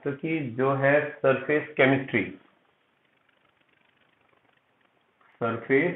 तो कि जो है सरफेस केमिस्ट्री, सरफेस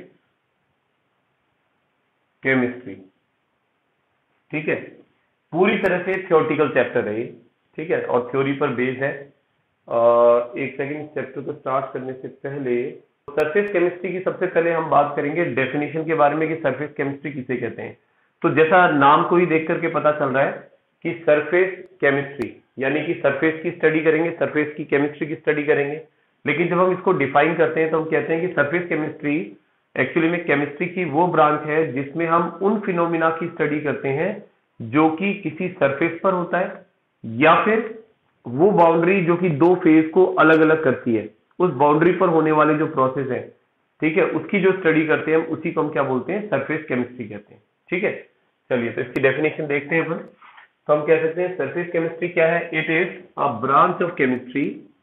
केमिस्ट्री, ठीक है। पूरी तरह से थ्योरेटिकल चैप्टर है ये, ठीक है, और थ्योरी पर बेस्ड है। एक सेकंड, चैप्टर को स्टार्ट करने से पहले सरफेस केमिस्ट्री की सबसे पहले हम बात करेंगे डेफिनेशन के बारे में कि सरफेस केमिस्ट्री किसे कहते हैं। तो जैसा नाम को ही देख करके पता चल रहा है कि सरफेस केमिस्ट्री यानी कि सरफेस की स्टडी करेंगे, सरफेस की केमिस्ट्री की स्टडी करेंगे। लेकिन जब हम इसको डिफाइन करते हैं तो हम कहते हैं कि सरफेस केमिस्ट्री एक्चुअली में केमिस्ट्री की वो ब्रांच है जिसमें हम उन फिनोमिना की स्टडी करते हैं जो कि किसी सरफेस पर होता है, या फिर वो बाउंड्री जो कि दो फेज को अलग अलग करती है, उस बाउंड्री पर होने वाले जो प्रोसेस है, ठीक है, उसकी जो स्टडी करते हैं हम उसी को हम क्या बोलते हैं, सरफेस केमिस्ट्री कहते हैं, ठीक है। चलिए तो इसकी डेफिनेशन देखते हैं अपन। तो हम कह सकते हैं सरफेस केमिस्ट्री क्या है, it is a branch of chemistry,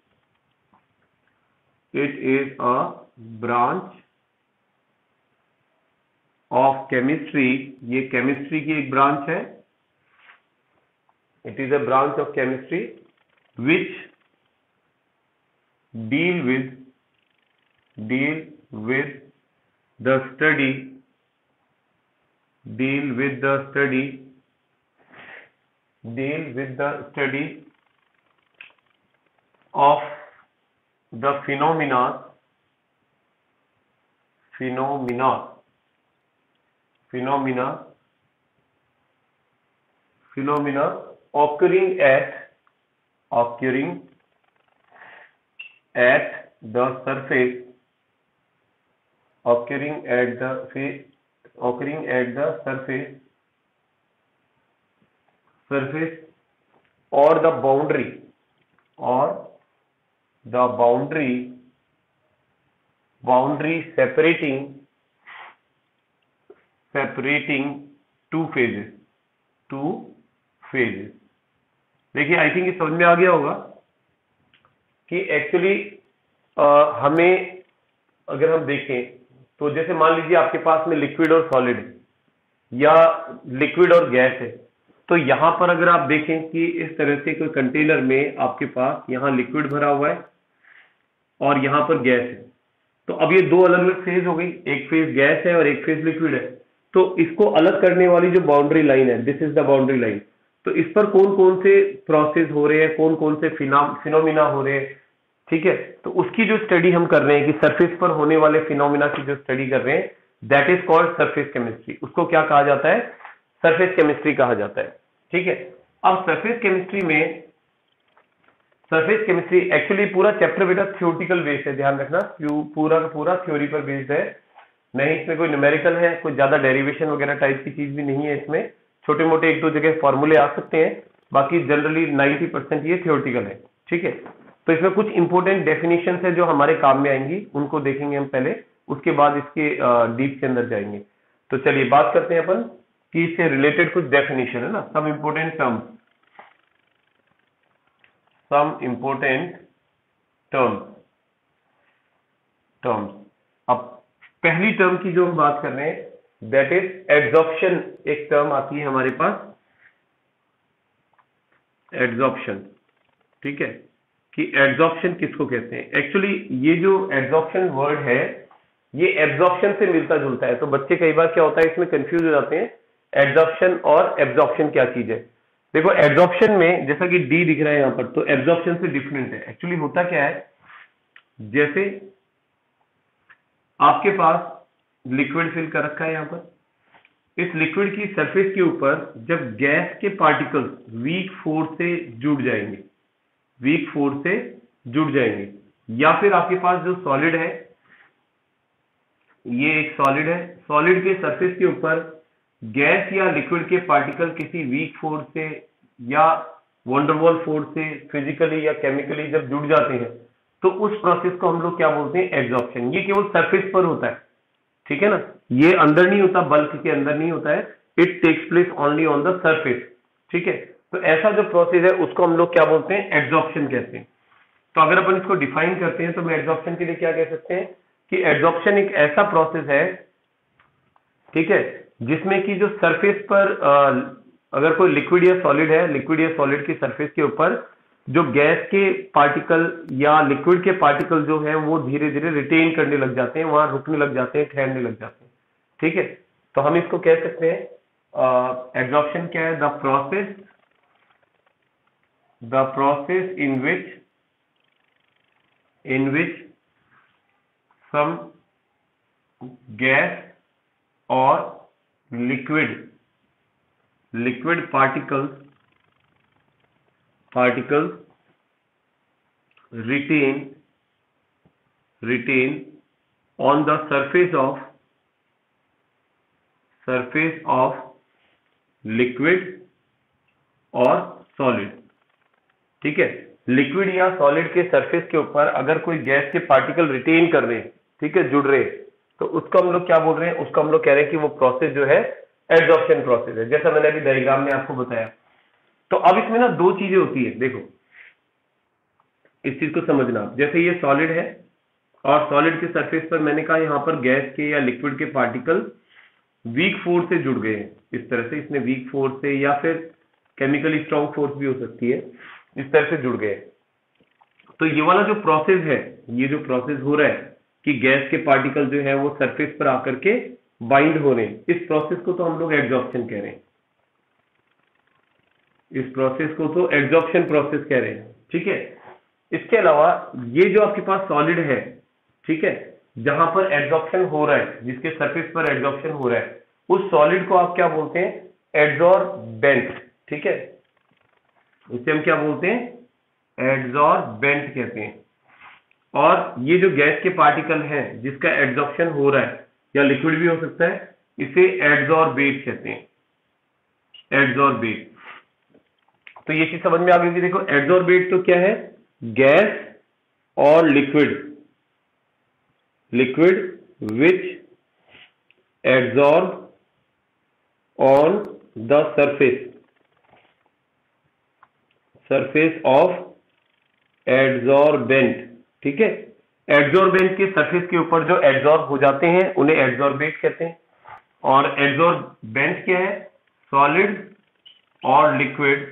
it is a branch of chemistry, ये केमिस्ट्री की एक ब्रांच है। It is a branch of chemistry which deal with the study of the phenomena occurring at the surface or the boundary separating two phases। देखिए I think ये समझ में आ गया होगा कि एक्चुअली हमें अगर हम देखें तो जैसे मान लीजिए आपके पास में लिक्विड और सॉलिड है या लिक्विड और गैस है। तो यहां पर अगर आप देखें कि इस तरह से कोई कंटेनर में आपके पास यहां लिक्विड भरा हुआ है और यहां पर गैस है। तो अब ये दो अलग अलग फेज हो गई, एक फेज गैस है और एक फेज लिक्विड है। तो इसको अलग करने वाली जो बाउंड्री लाइन है, this is the boundary line. तो इस पर कौन कौन से प्रोसेस हो रहे हैं, कौन कौन से फिनोमिना हो रहे हैं, ठीक है। तो उसकी जो स्टडी हम कर रहे हैं कि सरफेस पर होने वाले फिनोमिना की जो स्टडी कर रहे हैं, that is called surface chemistry. उसको क्या कहा जाता है, सरफेस केमिस्ट्री कहा जाता है, ठीक है। अब सरफेस केमिस्ट्री एक्चुअली पूरा चैप्टर बेटा थ्योरेटिकल बेस्ड है, ध्यान रखना, पूरा का पूरा थ्योरी पर बेस्ड है, नहीं इसमें कोई न्यूमेरिकल है, कोई ज्यादा डेरिवेशन वगैरह टाइप की चीज भी नहीं है। इसमें छोटे मोटे एक दो जगह फॉर्मूले आ सकते हैं, बाकी जनरली 90% ये थ्योरेटिकल है, ठीक है। तो इसमें कुछ इंपॉर्टेंट डेफिनेशन है जो हमारे काम में आएंगी, उनको देखेंगे हम पहले, उसके बाद इसके डीप के अंदर जाएंगे। तो चलिए बात करते हैं अपन कि इससे रिलेटेड कुछ डेफिनेशन है ना, सम इंपॉर्टेंट टर्म्स। अब पहली टर्म की जो हम बात कर रहे हैं दैट इज एड्सॉर्प्शन। एक टर्म आती है हमारे पास एड्सॉर्प्शन, ठीक है, कि एड्सॉर्प्शन किसको कहते हैं। एक्चुअली ये जो एड्सॉर्प्शन वर्ड है ये एब्जॉर्प्शन से मिलता जुलता है। तो बच्चे कई बार क्या होता है इसमें कंफ्यूज हो जाते हैं, एड्सॉर्प्शन और एब्जॉर्प्शन क्या चीज है। देखो एड्सॉर्प्शन में जैसा कि डी दिख रहा है यहां पर, तो एब्जॉर्प्शन से डिफरेंट है। एक्चुअली होता क्या है, जैसे आपके पास लिक्विड फिल कर रखा है यहां पर, इस लिक्विड की सरफेस के ऊपर जब गैस के पार्टिकल्स वीक फोर्स से जुड़ जाएंगे, या फिर आपके पास जो सॉलिड है, ये एक सॉलिड है, सॉलिड के सरफेस के ऊपर गैस या लिक्विड के पार्टिकल किसी वीक फोर्स से या वंडरवॉल फोर्स से फिजिकली या केमिकली जब जुड़ जाते हैं, तो उस प्रोसेस को हम लोग क्या बोलते हैं, एब्जॉर्प्शन। ये केवल सरफेस पर होता है, ठीक है ना, ये अंदर नहीं होता, बल्क के अंदर नहीं होता है, it takes place only on the surface, ठीक है। तो ऐसा जो प्रोसेस है उसको हम लोग क्या बोलते हैं, एब्जॉर्प्शन कहते हैं। तो अगर अपन इसको डिफाइन करते हैं तो मैं एब्जॉर्प्शन के लिए क्या कह सकते हैं कि एब्जॉर्प्शन एक ऐसा प्रोसेस है, ठीक है, जिसमें कि जो सरफेस पर अगर कोई लिक्विड या सॉलिड है, लिक्विड या सॉलिड की सरफेस के ऊपर जो गैस के पार्टिकल या लिक्विड के पार्टिकल जो है वो धीरे धीरे रिटेन करने लग जाते हैं, वहां रुकने लग जाते हैं, ठहरने लग जाते हैं। ठीक है, तो हम इसको कह सकते हैं एब्जॉर्प्शन क्या है? The process in which some gas और liquid particles retain on the surface of liquid और solid। ठीक है, लिक्विड या सॉलिड के सरफेस के ऊपर अगर कोई गैस के पार्टिकल रिटेन कर रहे हैं, ठीक है, जुड़ रहे हैं, तो उसको हम लोग क्या बोल रहे हैं? उसको हम लोग कह रहे हैं कि वो प्रोसेस जो है एडजॉर्प्शन प्रोसेस है, जैसा मैंने अभी डायग्राम में आपको बताया। तो अब इसमें ना दो चीजें होती है, देखो इस चीज को समझना। जैसे ये सॉलिड है और सॉलिड के सरफेस पर मैंने कहा यहाँ पर गैस के या लिक्विड के पार्टिकल वीक फोर्स से जुड़ गए हैं, इस तरह से, इसमें वीक फोर्स से या फिर केमिकली स्ट्रॉन्ग फोर्स भी हो सकती है, इस तरह से जुड़ गए। तो ये वाला जो प्रोसेस है, ये जो प्रोसेस हो रहा है कि गैस के पार्टिकल जो है वो सरफेस पर आकर के बाइंड हो रहे हैं, इस प्रोसेस को तो हम लोग एडजॉर्प्शन कह रहे हैं। इस प्रोसेस को तो एडजॉर्प्शन प्रोसेस कह रहे हैं। ठीक है, इसके अलावा ये जो आपके पास सॉलिड है, ठीक है, जहां पर एडजॉर्प्शन हो रहा है, जिसके सरफेस पर एडजॉर्प्शन हो रहा है, उस सॉलिड को आप क्या बोलते हैं? एडजॉर्बेंट। ठीक है, इसे हम क्या बोलते हैं? एडजॉर्बेंट कहते हैं। और ये जो गैस के पार्टिकल है जिसका एडजॉर्प्शन हो रहा है, या लिक्विड भी हो सकता है, इसे एडजॉर्बेट कहते हैं, एडजॉर्बेट। तो ये चीज समझ में आ गई कि देखो एडजॉर्बेट तो क्या है? गैस और liquid which adsorb on the surface of adsorbent. ठीक है, एडजॉर्बेंट के सरफेस के ऊपर जो एडजॉर्ब हो जाते हैं उन्हें एडजॉर्बेट कहते हैं। और एडजॉर्बेंट क्या है? सॉलिड और liquid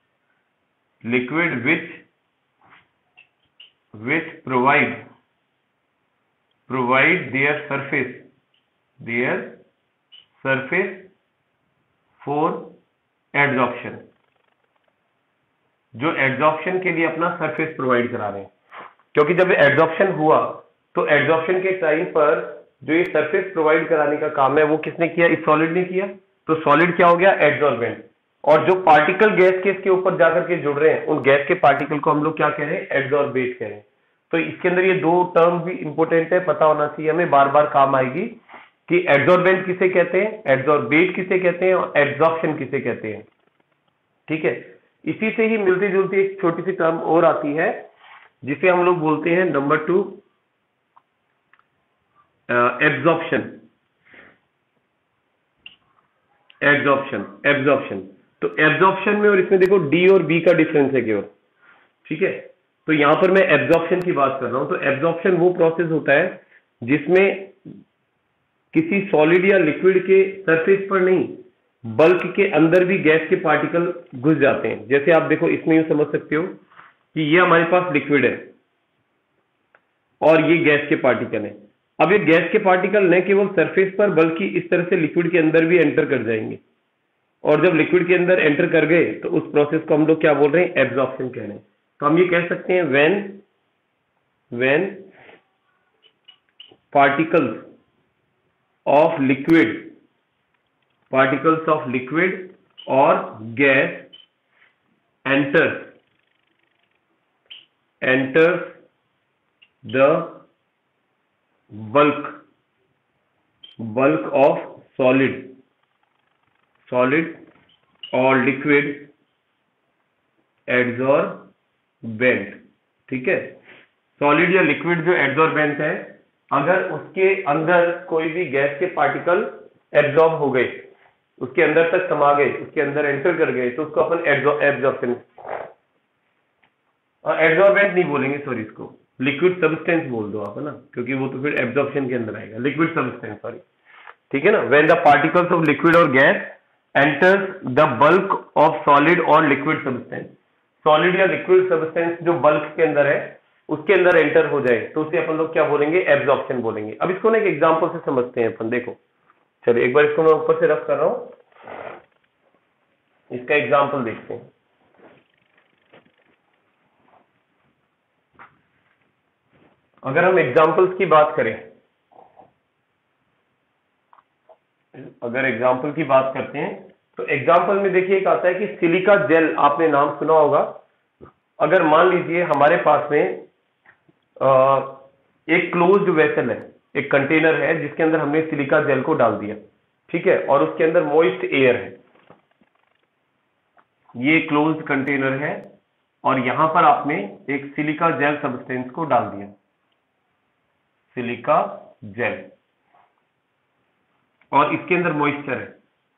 which provide their surface for adsorption, जो एडजॉर्प्शन के लिए अपना सरफेस प्रोवाइड करा रहे हैं। क्योंकि जब एडजॉर्प्शन हुआ तो एडजॉर्प्शन के टाइम पर जो ये सरफेस प्रोवाइड कराने का काम है वो किसने किया? इस सॉलिड ने किया। तो सॉलिड क्या हो गया? एडजॉर्बेंट। और जो पार्टिकल गैस के इसके ऊपर जाकर के जुड़ रहे हैं, उन गैस के पार्टिकल को हम लोग क्या कह रहे हैं? एडजॉर्बेट कह रहे हैं। तो इसके अंदर ये दो टर्म भी इंपॉर्टेंट है, पता होना चाहिए हमें, बार बार काम आएगी कि एडजॉर्बेंट किसे कहते हैं, एडजॉर्बेट किसे कहते हैं और एडजॉर्प्शन किसे कहते हैं। ठीक है, इसी से ही मिलती जुलती एक छोटी सी टर्म और आती है जिसे हम लोग बोलते हैं नंबर 2 एब्जॉर्प्शन। एब्जॉर्प्शन। तो एब्जॉर्प्शन में और इसमें देखो डी और बी का डिफरेंस है केवल। ठीक है, तो यहां पर मैं एब्जॉर्प्शन की बात कर रहा हूं। तो एब्जॉर्प्शन वो प्रोसेस होता है जिसमें किसी सॉलिड या लिक्विड के सरफेस पर नहीं, बल्क के अंदर भी गैस के पार्टिकल घुस जाते हैं। जैसे आप देखो, इसमें यूं समझ सकते हो कि ये हमारे पास लिक्विड है और ये गैस के पार्टिकल है। अब ये गैस के पार्टिकल न केवल सरफेस पर बल्कि इस तरह से लिक्विड के अंदर भी एंटर कर जाएंगे, और जब लिक्विड के अंदर एंटर कर गए तो उस प्रोसेस को हम लोग क्या बोल रहे हैं? एब्जॉर्प्शन कह रहे हैं। तो हम ये कह सकते हैं व्हेन पार्टिकल्स ऑफ लिक्विड और gas enters the bulk of solid or liquid adsorbent. ठीक है, सॉलिड या लिक्विड जो एडजॉर्बेंट है, अगर उसके अंदर कोई भी गैस के पार्टिकल एब्जॉर्ब हो गए, उसके अंदर तक समा गए, उसके अंदर एंटर कर गए, तो उसको अपन एब्जॉर्प्शन, एडजॉर्बेंट नहीं बोलेंगे, सॉरी, इसको लिक्विड सब्सटेंस बोल दो आप, है ना, क्योंकि वो तो फिर एब्जॉर्प्शन के अंदर आएगा, लिक्विड सब्सटेंस, सॉरी। ठीक है ना, when the particles of liquid और gas enters the bulk of solid और लिक्विड सब्सटेंस। सॉलिड या लिक्विड सब्सटेंस जो बल्क के अंदर है उसके अंदर एंटर हो जाए तो उसे अपन लोग क्या बोलेंगे, एब्जॉर्प्शन बोलेंगे। अब इसको ना एक एग्जांपल से समझते हैं अपन। देखो चलिए एक बार इसको मैं ऊपर से रफ कर रहा हूं, इसका एग्जांपल देखते हैं। अगर हम एग्जांपल्स की बात करें, अगर एग्जांपल की बात करते हैं तो एग्जांपल में देखिए एक आता है कि सिलिका जेल, आपने नाम सुना होगा। अगर मान लीजिए हमारे पास में एक क्लोज्ड वेसल है, एक कंटेनर है जिसके अंदर हमने सिलिका जेल को डाल दिया, ठीक है, और उसके अंदर मॉइस्ट एयर है। ये क्लोज्ड कंटेनर है और यहां पर आपने एक सिलिका जेल सब्सटेंस को डाल दिया, सिलिका जेल, और इसके अंदर मॉइस्चर है।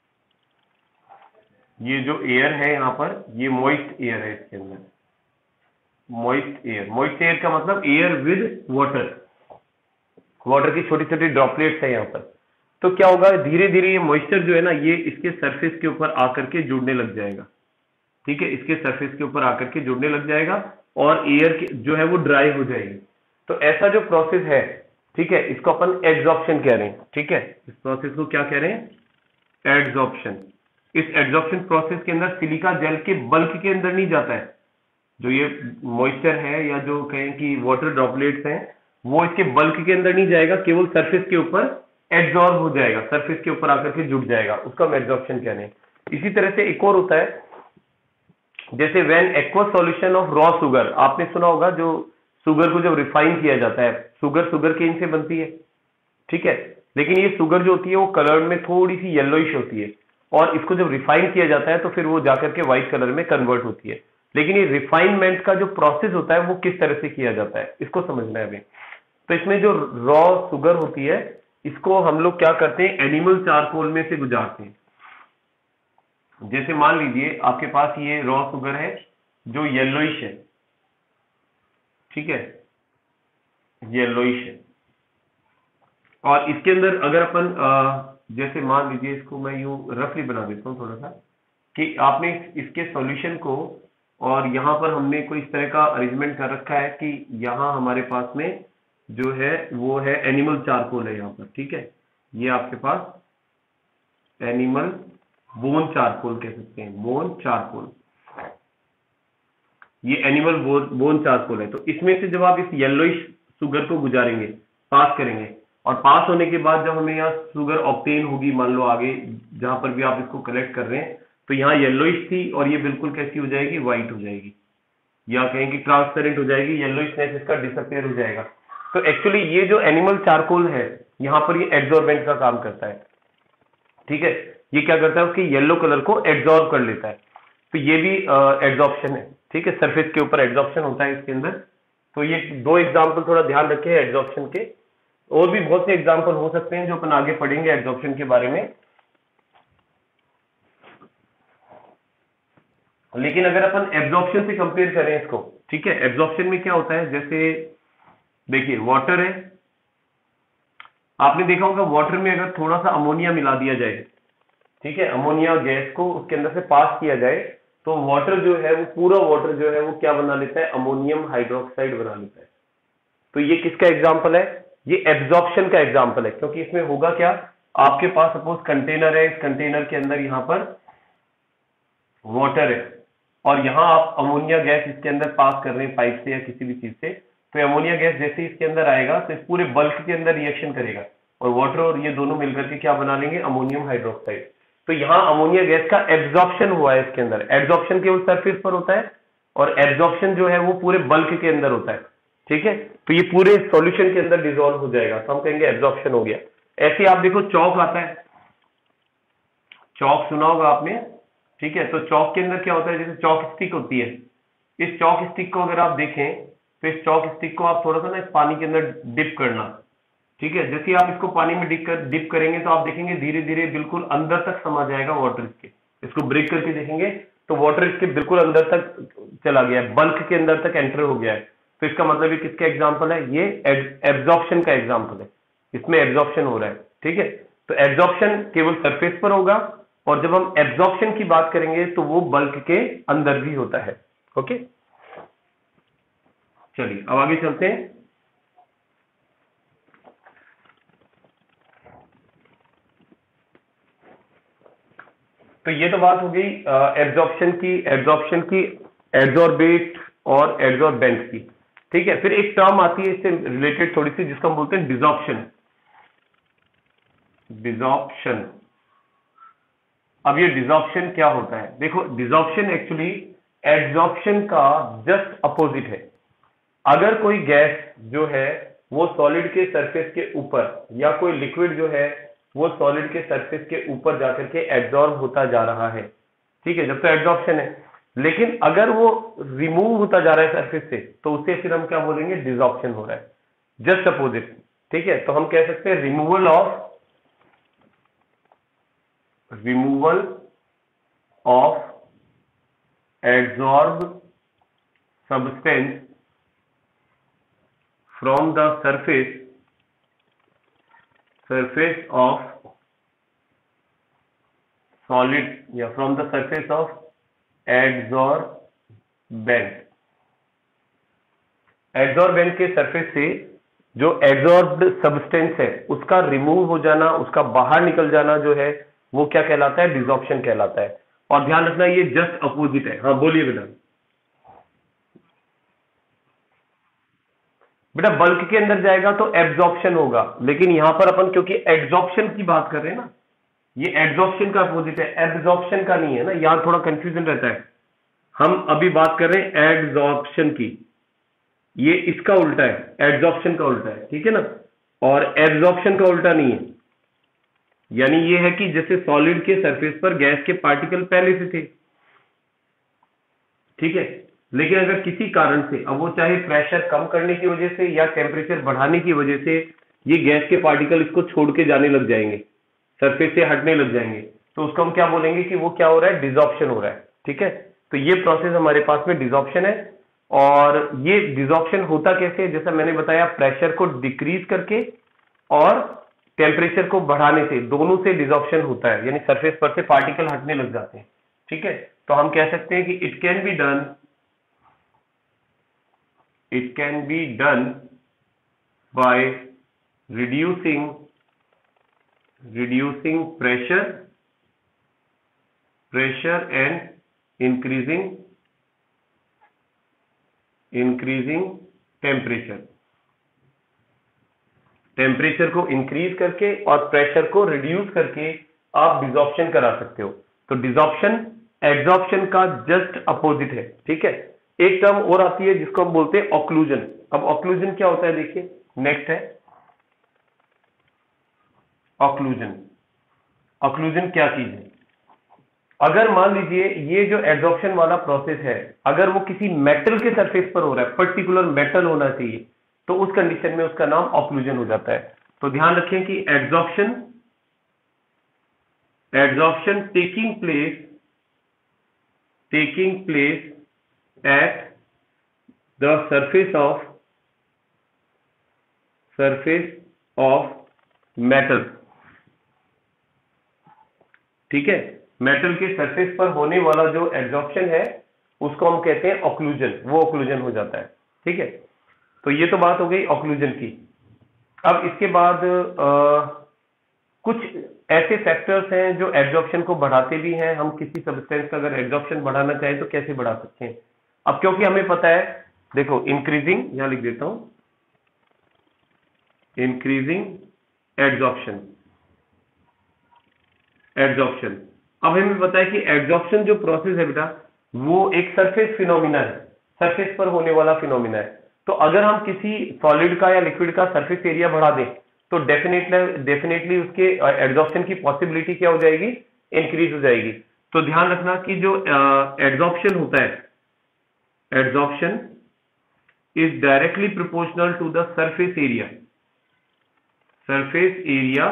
ये जो एयर है यहां पर, ये मॉइस्ट एयर है इसके अंदर, मॉइस्ट एयर। मॉइस्ट एयर का मतलब एयर विद वाटर, वाटर की छोटी छोटी ड्रॉपलेट्स है यहाँ पर। तो क्या होगा, धीरे धीरे ये मॉइस्चर जो है ना, ये इसके सरफेस के ऊपर आकर के जुड़ने लग जाएगा, ठीक है, इसके सरफेस के ऊपर आकर के जुड़ने लग जाएगा और एयर जो है वो ड्राई हो जाएगी। तो ऐसा जो प्रोसेस है, ठीक है, इसको अपन एड्सॉर्प्शन कह रहे हैं, ठीक है, इस प्रोसेस को क्या कह रहे हैं, एड्सॉर्प्शन। इस एड्सॉर्प्शन प्रोसेस के अंदर सिलिका जेल के बल्क के अंदर नहीं जाता है, जो ये मॉइस्चर है या जो कहें कि वाटर ड्रॉपलेट्स हैं, वो इसके बल्क के अंदर नहीं जाएगा, केवल सरफेस के ऊपर एब्जॉर्ब हो जाएगा, सरफेस के ऊपर आकर के जुड़ जाएगा, उसका हम एड्सॉर्प्शन कह रहे हैं। इसी तरह से एक और होता है, जैसे when aqueous solution of raw sugar, आपने सुना होगा, जो शुगर को जब रिफाइन किया जाता है, शुगर केन से बनती है, ठीक है, लेकिन ये शुगर जो होती है वो कलर में थोड़ी सी येलोइश होती है, और इसको जब रिफाइन किया जाता है तो फिर वो जाकर के व्हाइट कलर में कन्वर्ट होती है। लेकिन ये रिफाइनमेंट का जो प्रोसेस होता है वो किस तरह से किया जाता है, इसको समझना है अभी। तो इसमें जो रॉ शुगर होती है, इसको हम लोग क्या करते हैं, एनिमल चारकोल में से गुजारते हैं। जैसे मान लीजिए आपके पास ये रॉ शुगर है जो येलोइश है, ठीक है, येलोइश है, और इसके अंदर अगर अपन जैसे मान लीजिए, इसको मैं यूं रफली बना देता हूं थोड़ा सा, कि आपने इसके सॉल्यूशन को, और यहां पर हमने कोई इस तरह का अरेंजमेंट कर रखा है कि यहां हमारे पास में जो है वो है एनिमल चारकोल है यहाँ पर, ठीक है, ये आपके पास एनिमल बोन चारकोल कह सकते हैं, बोन चारकोल, ये एनिमल बोन चारकोल है। तो इसमें से जब आप इस येलोइश शुगर को गुजारेंगे, पास करेंगे, और पास होने के बाद जब हमें यहाँ शुगर ऑब्टेन होगी, मान लो आगे जहां पर भी आप इसको कलेक्ट कर रहे हैं, तो यहाँ येलोइश थी और ये बिल्कुल कैसी हो जाएगी, व्हाइट हो जाएगी, या कहें कि ट्रांसपेरेंट हो जाएगी, येलोइशनेस इसका डिसअपियर हो जाएगा। तो एक्चुअली ये जो एनिमल चारकोल है यहाँ पर, ये एब्जॉर्बेंट का काम करता है, ठीक है, ये क्या करता है, उसके येलो कलर को एब्जॉर्ब कर लेता है। तो ये भी एड्सॉर्प्शन है, ठीक है, सरफेस के ऊपर एड्सॉर्प्शन होता है इसके अंदर। तो ये दो एग्जाम्पल थोड़ा ध्यान रखें एड्सॉर्प्शन के, और भी बहुत से एग्जाम्पल हो सकते हैं जो अपन आगे पढ़ेंगे एड्सॉर्प्शन के बारे में। लेकिन अगर अपन एब्जॉर्प्शन से कंपेयर करें इसको, ठीक है, एब्जॉर्प्शन में क्या होता है, जैसे देखिए वाटर है, आपने देखा होगा वाटर में अगर थोड़ा सा अमोनिया मिला दिया जाए, ठीक है, अमोनिया गैस को उसके अंदर से पास किया जाए, तो वाटर जो है वो पूरा वाटर जो है वो क्या बना लेता है, अमोनियम हाइड्रोक्साइड बना लेता है। तो ये किसका एग्जाम्पल है, ये एब्जॉर्प्शन का एग्जाम्पल है, क्योंकि इसमें होगा क्या, आपके पास सपोज कंटेनर है, इस कंटेनर के अंदर यहाँ पर वाटर है, और यहाँ आप अमोनिया गैस इसके अंदर पास कर रहे हैं पाइप से या किसी भी चीज से, तो अमोनिया गैस जैसे इसके अंदर आएगा तो इस पूरे बल्क के अंदर रिएक्शन करेगा, और वाटर और ये दोनों मिलकर के क्या बना लेंगे, अमोनियम हाइड्रोक्साइड। तो यहाँ अमोनिया गैस का एब्जॉर्प्शन हुआ है इसके अंदर। एब्जॉर्प्शन केवल सरफेस पर होता है और एब्जॉर्प्शन जो है वो पूरे बल्क के अंदर होता है, ठीक है, तो ये पूरे सॉल्यूशन के अंदर डिसॉल्व हो जाएगा, तो हम कहेंगे एब्जॉर्प्शन हो गया। ऐसे आप देखो चौक आता है, चौक सुना होगा आपने, ठीक है, तो चौक के अंदर क्या होता है, जैसे चौक स्टिक होती है, इस चौक स्टिक को अगर आप देखें तो इस चौक स्टिक को आप थोड़ा सा ना इस पानी के अंदर डिप करना, ठीक है, जैसे आप इसको पानी में डिप करेंगे तो आप देखेंगे धीरे धीरे बिल्कुल अंदर तक समा जाएगा वाटर इसके। इसको ब्रेक करके देखेंगे तो वाटर इसके बिल्कुल अंदर तक चला गया है, बल्क के अंदर तक एंटर हो गया है। तो इसका मतलब ये किसका एग्जाम्पल है, ये एब्जॉर्प्शन का एग्जाम्पल है, इसमें एब्जॉर्प्शन हो रहा है, ठीक है। तो एब्जॉर्प्शन केवल सरफेस पर होगा, और जब हम एब्जॉर्प्शन की बात करेंगे तो वो बल्क के अंदर भी होता है, ओके, चलिए अब आगे चलते हैं। तो ये तो बात हो गई एब्जॉर्प्शन की, एड्सॉर्बेट और एड्सॉर्बेंट की। ठीक है, फिर एक टर्म आती है इससे रिलेटेड थोड़ी सी, जिसको हम बोलते हैं डिसॉर्प्शन। डिसॉर्प्शन, अब ये डिसॉर्प्शन क्या होता है? देखो, डिसॉर्प्शन एक्चुअली एड्सॉर्प्शन का जस्ट अपोजिट है। अगर कोई गैस जो है वो सॉलिड के सरफेस के ऊपर, या कोई लिक्विड जो है वो सॉलिड के सरफेस के ऊपर जाकर के एब्जॉर्ब होता जा रहा है, ठीक है, जब तो एड्सॉर्प्शन है। लेकिन अगर वो रिमूव होता जा रहा है सरफेस से, तो उसे फिर हम क्या बोलेंगे? डिसॉर्प्शन हो रहा है, जस्ट अपोजिट। ठीक है, तो हम कह सकते हैं removal of adsorb substance from the surface of solid, या from the surface of adsorbent के सरफेस से जो एड्सॉर्ब्ड सब्सटेंस है उसका रिमूव हो जाना, उसका बाहर निकल जाना जो है वो क्या कहलाता है? डिसॉर्प्शन कहलाता है। और ध्यान रखना ये जस्ट अपोजिट है। हाँ बोलिए बेटा। बेटा बल्क के अंदर जाएगा तो एब्जॉर्प्शन होगा, लेकिन यहां पर अपन क्योंकि एड्सॉर्प्शन की बात कर रहे हैं ना, ये एड्सॉर्प्शन का अपोजिट है, एब्जॉर्प्शन का नहीं है ना, यहां थोड़ा कंफ्यूजन रहता है। हम अभी बात कर रहे हैं एड्सॉर्प्शन की, ये इसका उल्टा है, एड्सॉर्प्शन का उल्टा है, ठीक है ना, और एब्जॉर्प्शन का उल्टा नहीं है। यानी ये है कि जैसे सॉलिड के सरफेस पर गैस के पार्टिकल पहले से थे, ठीक है, लेकिन अगर किसी कारण से, अब वो चाहे प्रेशर कम करने की वजह से या टेम्परेचर बढ़ाने की वजह से, ये गैस के पार्टिकल इसको छोड़ के जाने लग जाएंगे, सरफेस से हटने लग जाएंगे, तो उसको हम क्या बोलेंगे कि वो क्या हो रहा है? डिसॉर्प्शन हो रहा है। ठीक है, तो ये प्रोसेस हमारे पास में डिसॉर्प्शन है। और ये डिसॉर्प्शन होता कैसे? जैसा मैंने बताया, प्रेशर को डिक्रीज करके और टेम्परेचर को बढ़ाने से, दोनों से डिसॉर्प्शन होता है, यानी सरफेस पर से पार्टिकल हटने लग जाते हैं। ठीक है, तो हम कह सकते हैं कि it can be done by reducing pressure and increasing temperature को इंक्रीज करके और प्रेशर को रिड्यूस करके आप डिसॉर्प्शन करा सकते हो। तो डिसॉर्प्शन एड्सॉर्प्शन का जस्ट अपोजिट है। ठीक है, एक टर्म और आती है जिसको हम बोलते हैं ऑक्लूजन। अब ऑक्लूजन क्या होता है? देखिए, नेक्स्ट है ऑक्लूजन क्या चीज है? अगर मान लीजिए ये जो एड्सॉर्प्शन वाला प्रोसेस है, अगर वो किसी मेटल के सरफेस पर हो रहा है, पर्टिकुलर मेटल होना चाहिए, तो उस कंडीशन में उसका नाम ऑक्लूजन हो जाता है। तो ध्यान रखें कि adsorption taking place at the surface of metal. ठीक है, मेटल के सरफेस पर होने वाला जो एड्सॉर्प्शन है उसको हम कहते हैं ऑक्लूजन, वो ऑक्लूजन हो जाता है। ठीक है, तो ये तो बात हो गई ऑक्लूजन की। अब इसके बाद कुछ ऐसे फैक्टर्स हैं जो एड्सॉर्प्शन को बढ़ाते भी हैं। हम किसी सब्सटेंस का अगर एड्सॉर्प्शन बढ़ाना चाहें तो कैसे बढ़ा सकते हैं? अब क्योंकि हमें पता है, देखो इंक्रीजिंग, यहां लिख देता हूं, इंक्रीजिंग एड्सॉर्प्शन। अब हमें पता है कि एड्सॉर्प्शन जो प्रोसेस है बेटा, वो एक सरफेस फिनोमिना है, सरफेस पर होने वाला फिनोमिना है। तो अगर हम किसी सॉलिड का या लिक्विड का सरफेस एरिया बढ़ा दें तो डेफिनेटली उसके एड्सॉर्प्शन की पॉसिबिलिटी क्या हो जाएगी? इंक्रीज हो जाएगी। तो ध्यान रखना कि जो एड्सॉर्प्शन होता है, adsorption is directly proportional to the surface area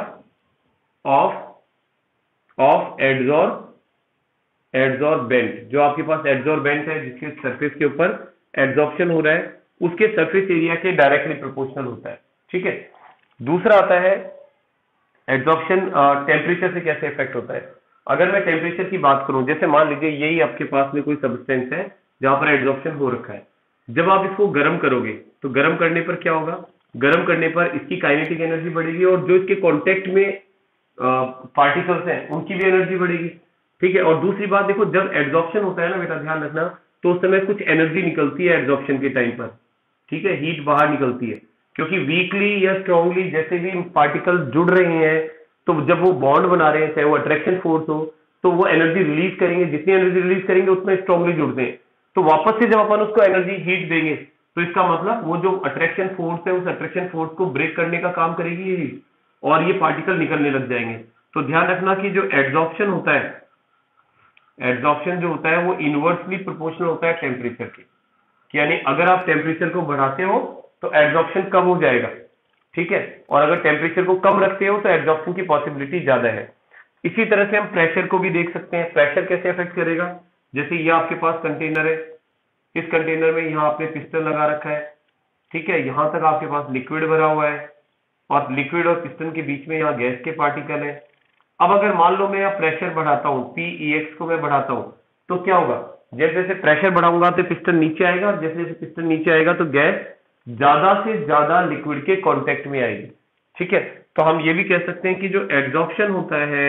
of adsorbent. जो आपके पास एड्सॉर्बेंट है जिसके सरफेस के ऊपर एड्सॉर्प्शन हो रहा है, उसके सरफेस एरिया के डायरेक्टली प्रोपोर्शनल होता है। ठीक है, दूसरा आता है एड्सॉर्प्शन टेम्परेचर से कैसे इफेक्ट होता है। अगर मैं टेम्परेचर की बात करूं, जैसे मान लीजिए यही आपके पास में कोई सब्सटेंस है जहां पर एड्जॉर्प्शन हो रखा है। जब आप इसको गर्म करोगे तो गर्म करने पर क्या होगा, गर्म करने पर इसकी काइनेटिक एनर्जी बढ़ेगी और जो इसके कांटेक्ट में पार्टिकल्स हैं उनकी भी एनर्जी बढ़ेगी। ठीक है, और दूसरी बात देखो, जब एड्जॉर्प्शन होता है ना बेटा, ध्यान रखना, तो उस समय कुछ एनर्जी निकलती है एड्जॉर्प्शन के टाइम पर। ठीक है, हीट बाहर निकलती है, क्योंकि वीकली या स्ट्रांगली जैसे भी पार्टिकल जुड़ रहे हैं, तो जब वो बॉन्ड बना रहे हैं, चाहे वो अट्रैक्शन फोर्स हो, तो वो एनर्जी रिलीज करेंगे, जितनी एनर्जी रिलीज करेंगे उतना स्ट्रांगली जुड़ते हैं। तो वापस से जब अपन उसको एनर्जी हीट देंगे, तो इसका मतलब वो जो अट्रैक्शन फोर्स है, उस अट्रैक्शन फोर्स को ब्रेक करने का काम करेगी ये हीट, और ये पार्टिकल निकलने लग जाएंगे। तो ध्यान रखना कि जो एड्जॉर्प्शन होता है, एड्जॉर्प्शन जो होता है वो इनवर्सली प्रोपोर्शनल होता है टेम्परेचर के। यानी अगर आप टेम्परेचर को बढ़ाते हो तो एड्जॉर्प्शन कम हो जाएगा। ठीक है, और अगर टेम्परेचर को कम रखते हो तो एड्जॉर्प्शन की पॉसिबिलिटी ज्यादा है। इसी तरह से हम प्रेशर को भी देख सकते हैं, प्रेशर कैसे अफेक्ट करेगा। जैसे ये आपके पास कंटेनर है, इस कंटेनर में यहाँ आपने पिस्टन लगा रखा है। ठीक है, यहां तक आपके पास लिक्विड भरा हुआ है, और लिक्विड और पिस्टन के बीच में यहाँ गैस के पार्टिकल है। अब अगर मान लो मैं यहाँ प्रेशर बढ़ाता हूँ, PEX को मैं बढ़ाता हूँ, तो क्या होगा, जैसे जैसे प्रेशर बढ़ाऊंगा तो पिस्टन नीचे आएगा, और जैसे जैसे पिस्टन नीचे आएगा तो गैस ज्यादा से ज्यादा लिक्विड के कांटेक्ट में आएगी। ठीक है, तो हम ये भी कह सकते हैं कि जो एड्जॉर्प्शन होता है,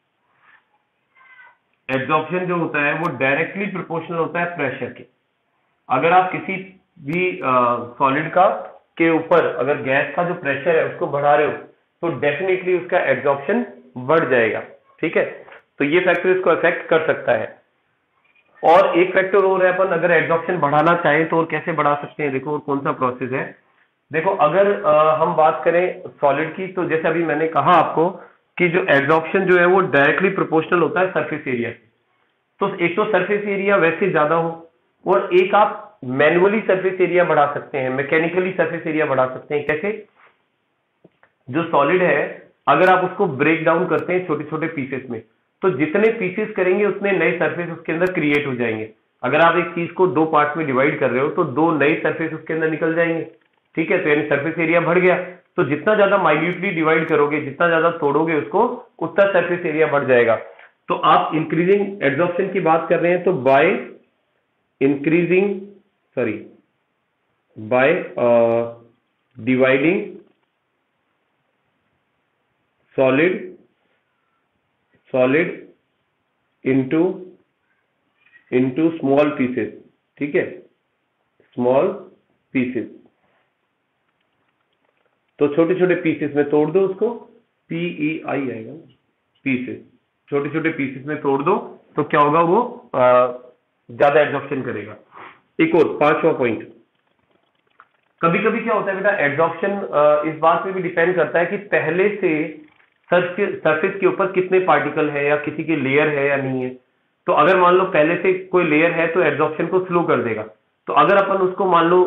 एड्जॉर्प्शन जो होता है वो डायरेक्टली प्रोपोर्शनल होता है प्रेशर के। अगर आप किसी भी सॉलिड का के ऊपर अगर गैस का जो प्रेशर है उसको बढ़ा रहे हो, तो डेफिनेटली उसका एड्जॉर्प्शन बढ़ जाएगा। ठीक है, तो ये फैक्टर इसको अफेक्ट कर सकता है। और एक फैक्टर और है, अपन अगर एड्जॉर्प्शन बढ़ाना चाहें तो और कैसे बढ़ा सकते हैं, देखो और कौन सा प्रोसेस है। देखो, अगर हम बात करें सॉलिड की, तो जैसे अभी मैंने कहा आपको कि जो एड्जॉर्प्शन जो है वो डायरेक्टली प्रोपोर्शनल होता है सरफेस एरिया से। तो एक तो सरफेस एरिया वैसे ज्यादा हो, और एक आप मैनुअली सरफेस एरिया बढ़ा सकते हैं, मैकेनिकली सरफेस एरिया बढ़ा सकते हैं। कैसे, जो सॉलिड है अगर आप उसको ब्रेक डाउन करते हैं छोटे छोटे पीसेस में, तो जितने पीसेस करेंगे उतने नए सरफेस उसके अंदर क्रिएट हो जाएंगे। अगर आप एक चीज को दो पार्ट में डिवाइड कर रहे हो तो दो नए सरफेस उसके अंदर निकल जाएंगे। ठीक है, तो यानी सरफेस एरिया बढ़ गया। तो जितना ज्यादा माइन्यूटली डिवाइड करोगे, जितना ज्यादा तोड़ोगे उसको, उतना सरफेस एरिया बढ़ जाएगा। तो आप इंक्रीजिंग एड्जॉर्प्शन की बात कर रहे हैं, तो by increasing sorry by dividing solid into small pieces। ठीक है, स्मॉल पीसेस, तो छोटे छोटे पीसेस में तोड़ दो उसको, PEI आएगा, पीसेस, छोटे छोटे पीसेस में तोड़ दो, तो क्या होगा, वो ज्यादा एड्जॉर्प्शन करेगा। एक और पांचवा पॉइंट, कभी कभी क्या होता है बेटा, एड्जॉर्प्शन इस बात पे भी डिपेंड करता है कि पहले से सरफेस के ऊपर कितने पार्टिकल है, या किसी की लेयर है या नहीं है। तो अगर मान लो पहले से कोई लेयर है तो एड्जॉर्प्शन को स्लो कर देगा। तो अगर अपन उसको मान लो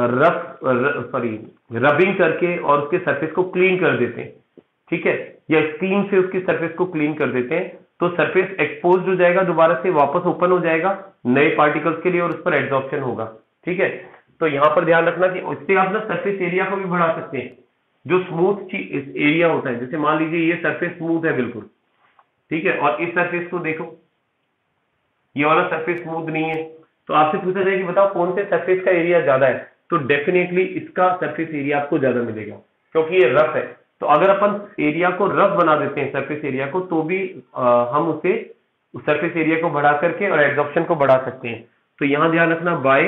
रबिंग करके और उसके सरफेस को क्लीन कर देते हैं, ठीक है, या स्टीम से उसकी सरफेस को क्लीन कर देते हैं, तो सरफेस एक्सपोज हो जाएगा, दोबारा से वापस ओपन हो जाएगा नए पार्टिकल्स के लिए, और उस पर एड्जॉर्प्शन होगा। ठीक है, तो यहां पर ध्यान रखना कि उससे आप ना सरफेस एरिया को भी बढ़ा सकते हैं। जो स्मूथ एरिया होता है, जैसे मान लीजिए ये सरफेस स्मूथ है बिल्कुल, ठीक है, और इस सरफेस को देखो, ये वाला सरफेस स्मूथ नहीं है, तो आपसे पूछा जाए कि बताओ कौन से सरफेस का एरिया ज्यादा है, तो डेफिनेटली इसका सरफेस एरिया आपको ज्यादा मिलेगा, क्योंकि ये रफ है। तो अगर अपन एरिया को रफ बना देते हैं, सरफेस एरिया को, तो भी हम उसे सरफेस एरिया को बढ़ा करके और एड्जॉर्प्शन को बढ़ा सकते हैं। तो यहां ध्यान रखना, बाय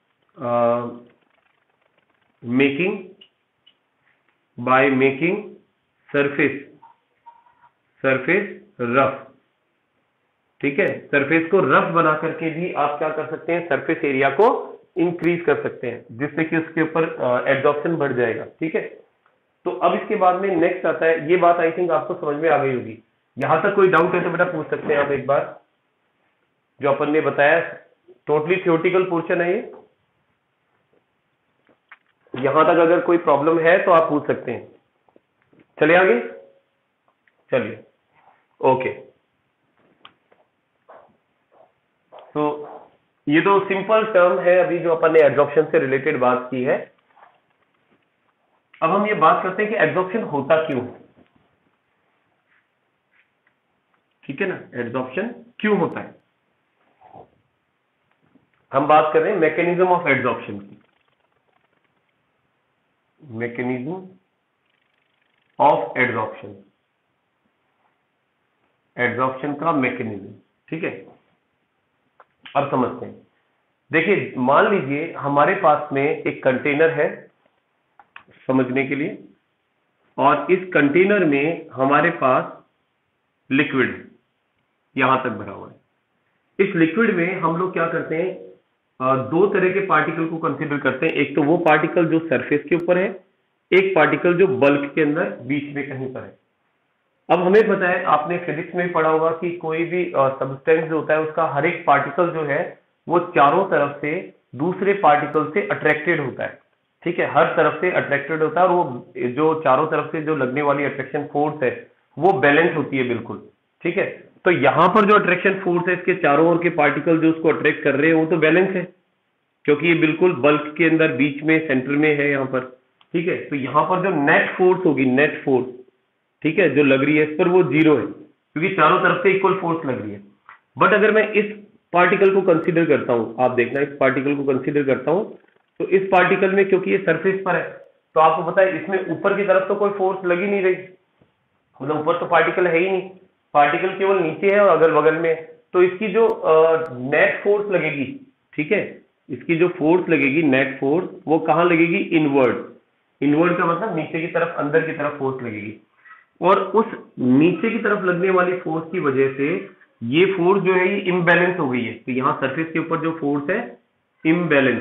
मेकिंग सरफेस रफ। ठीक है, सरफेस को रफ बना करके भी आप क्या कर सकते हैं, सरफेस एरिया को इंक्रीज कर सकते हैं, जिससे कि उसके ऊपर एड्जॉर्प्शन बढ़ जाएगा। ठीक है, तो अब इसके बाद में नेक्स्ट आता है, ये बात आई थिंक आपको समझ में आ गई होगी। यहां तक कोई डाउट है तो बेटा पूछ सकते हैं आप एक बार। जो अपन ने बताया टोटली थियोरेटिकल पोर्शन है ये, यहां तक अगर कोई प्रॉब्लम है तो आप पूछ सकते हैं। चलिए आगे, चलिए, ओके। तो ये तो सिंपल टर्म है अभी जो अपन ने एड्जॉर्प्शन से रिलेटेड बात की है। अब हम ये बात करते हैं कि एड्जॉर्प्शन होता क्यों, ठीक है ना, एड्जॉर्प्शन क्यों होता है। हम बात कर रहे हैं मैकेनिज्म ऑफ एड्सॉर्प्शन की, मैकेनिज्म ऑफ एड्सॉर्प्शन, एड्सॉर्प्शन का मैकेनिज्म। ठीक है, अब समझते हैं। देखिए मान लीजिए हमारे पास में एक कंटेनर है समझने के लिए, और इस कंटेनर में हमारे पास लिक्विड यहां तक भरा हुआ है। इस लिक्विड में हम लोग क्या करते हैं, दो तरह के पार्टिकल को कंसीडर करते हैं। एक तो वो पार्टिकल जो सरफेस के ऊपर है, एक पार्टिकल जो बल्क के अंदर बीच में कहीं पर है। अब हमें पता है, आपने फिजिक्स में पढ़ा होगा कि कोई भी सब्सटेंस जो होता है उसका हर एक पार्टिकल जो है वो चारों तरफ से दूसरे पार्टिकल से अट्रैक्टेड होता है। ठीक है, हर तरफ से अट्रैक्टेड होता है, और वो जो चारों तरफ से जो लगने वाली अट्रैक्शन फोर्स है वो बैलेंस होती है बिल्कुल। ठीक है, तो यहां पर जो अट्रैक्शन फोर्स है, इसके चारों ओर के पार्टिकल जो उसको अट्रैक्ट कर रहे हैं वो तो बैलेंस है, क्योंकि ये बिल्कुल बल्क के अंदर बीच में सेंटर में है यहाँ पर। ठीक है, तो यहाँ पर जो नेट फोर्स होगी, नेट फोर्स, ठीक है, जो लग रही है इस पर, वो जीरो है, क्योंकि चारों तरफ से इक्वल फोर्स लग रही है। बट अगर मैं इस पार्टिकल को कंसीडर करता हूं, आप देखना, इस पार्टिकल को कंसीडर करता हूं, तो इस पार्टिकल में क्योंकि ये सरफेस पर है, तो आपको पता है इसमें ऊपर की तरफ तो कोई फोर्स लगी नहीं रही, मतलब ऊपर तो पार्टिकल है ही नहीं, पार्टिकल केवल नीचे है और अगल बगल में। तो इसकी जो नेट फोर्स लगेगी, ठीक है, इसकी जो फोर्स लगेगी नेट फोर्स, वो कहां लगेगी, इनवर्ड। इनवर्ड का मतलब नीचे की तरफ, अंदर की तरफ फोर्स लगेगी। और उस नीचे की तरफ लगने वाली फोर्स की वजह से ये फोर्स जो है ये इम्बैलेंस हो गई है। तो यहां सरफेस के ऊपर जो फोर्स है, इम्बैलेंस,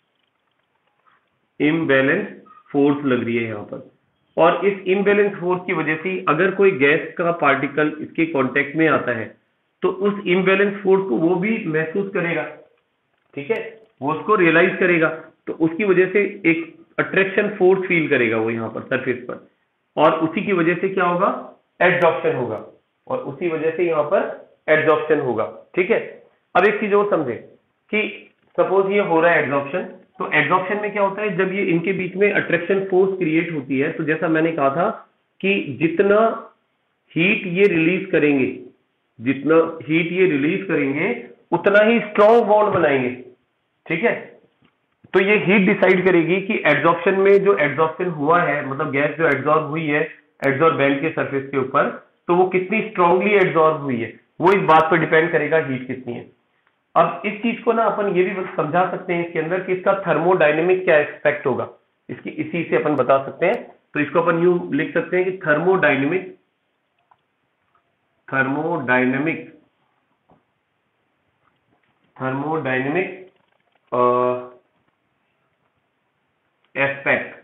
इम्बैलेंस फोर्स लग रही है यहां पर। और इस इम्बैलेंस फोर्स की वजह से अगर कोई गैस का पार्टिकल इसके कांटेक्ट में आता है, तो उस इम्बैलेंस फोर्स को वो भी महसूस करेगा। ठीक है, वो उसको रियलाइज करेगा, तो उसकी वजह से एक अट्रैक्शन फोर्स फील करेगा वो यहाँ पर सरफेस पर, और उसी की वजह से क्या होगा, एड्सॉर्प्शन होगा, और उसी वजह से यहाँ पर एड्सॉर्प्शन होगा। ठीक है, अब एक चीज और समझे कि सपोज ये हो रहा है एड्सॉर्प्शन, तो एड्सॉर्प्शन में क्या होता है, जब ये इनके बीच में अट्रैक्शन फोर्स क्रिएट होती है, तो जैसा मैंने कहा था कि जितना हीट ये रिलीज करेंगे, जितना हीट ये रिलीज करेंगे उतना ही स्ट्रॉन्ग बॉन्ड बनाएंगे। ठीक है, तो ये हीट डिसाइड करेगी कि एड्सॉर्प्शन में जो एड्सॉर्प्शन हुआ है, मतलब गैस जो एड्सॉर्ब हुई है एड्सॉर्बेंट के सरफेस के ऊपर, तो वो कितनी स्ट्रांगली एड्सॉर्ब हुई है, वो इस बात पर डिपेंड करेगा हीट कितनी है। अब इस चीज को ना अपन ये भी समझा सकते हैं इसके अंदर कि इसका थर्मोडायनेमिक क्या एक्सपेक्ट होगा, इसकी इसी से अपन बता सकते हैं। तो इसको अपन यूं लिख सकते हैं कि thermodynamic, thermodynamic, thermodynamic aspect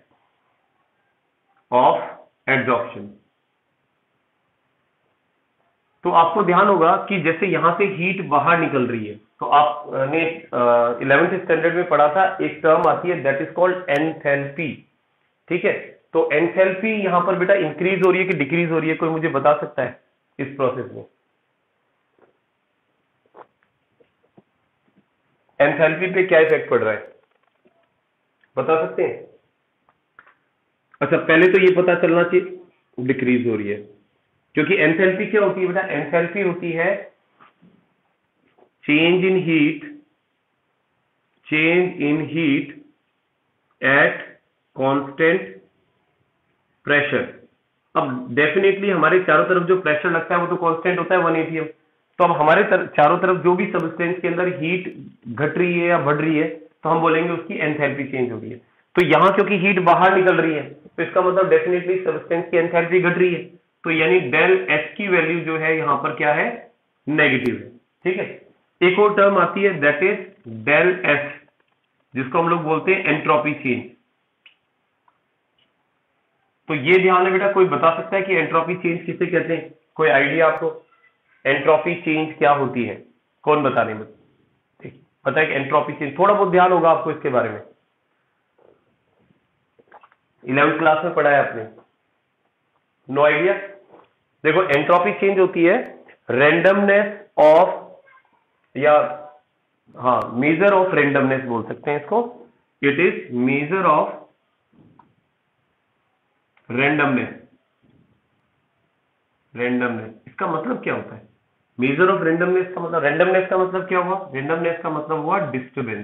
of adsorption. तो आपको ध्यान होगा कि जैसे यहां से हीट बाहर निकल रही है, तो आपने 11th स्टैंडर्ड में पढ़ा था, एक टर्म आती है दैट इज कॉल्ड एंथैल्पी। ठीक है, तो एंथैल्पी यहां पर बेटा इंक्रीज हो रही है कि डिक्रीज हो रही है, कोई मुझे बता सकता है इस प्रोसेस में? एंथैल्पी पे क्या इफेक्ट पड़ रहा है, बता सकते हैं? अच्छा, पहले तो ये पता चलना चाहिए डिक्रीज हो रही है, क्योंकि एंथैल्पी क्या होती है बेटा, एंथैल्पी होती है change in heat, change in heat at constant pressure. अब डेफिनेटली हमारे चारों तरफ जो प्रेशर लगता है वो तो कांस्टेंट होता है 1 atm। तो अब हमारे चारों तरफ जो भी सबस्टेंस के अंदर हीट घट रही है या बढ़ रही है, तो हम बोलेंगे उसकी एंथैल्पी चेंज हो रही है। तो यहां क्योंकि हीट बाहर निकल रही है, तो इसका मतलब डेफिनेटली सबस्टेंस की एंथैल्पी घट रही है, तो यानी डेल एच की वैल्यू जो है यहां पर क्या है, नेगेटिव है। ठीक है, एक और टर्म आती है दैट इज डेल एस, जिसको हम लोग बोलते हैं एंट्रोपी चेंज। तो ये ध्यान है बेटा, कोई बता सकता है कि एंट्रोपी चेंज किसे कहते हैं? कोई आइडिया आपको, एंट्रोपी चेंज क्या होती है? कौन बता रहे हैं? ठीक, पता है कि एंट्रोपी चेंज, थोड़ा बहुत ध्यान होगा आपको इसके बारे में, 11th क्लास में पढ़ा है आपने? No idea? देखो, एंट्रोपी चेंज होती है रेंडमनेस ऑफ, या हाँ मेजर ऑफ रेंडमनेस बोल सकते हैं इसको, it is measure of randomness. Randomness इसका मतलब क्या होता है? मेजर ऑफ रेंडमनेस का मतलब, रेंडमनेस का मतलब क्या हुआ? रेंडमनेस का मतलब हुआ डिस्टर्बेंस।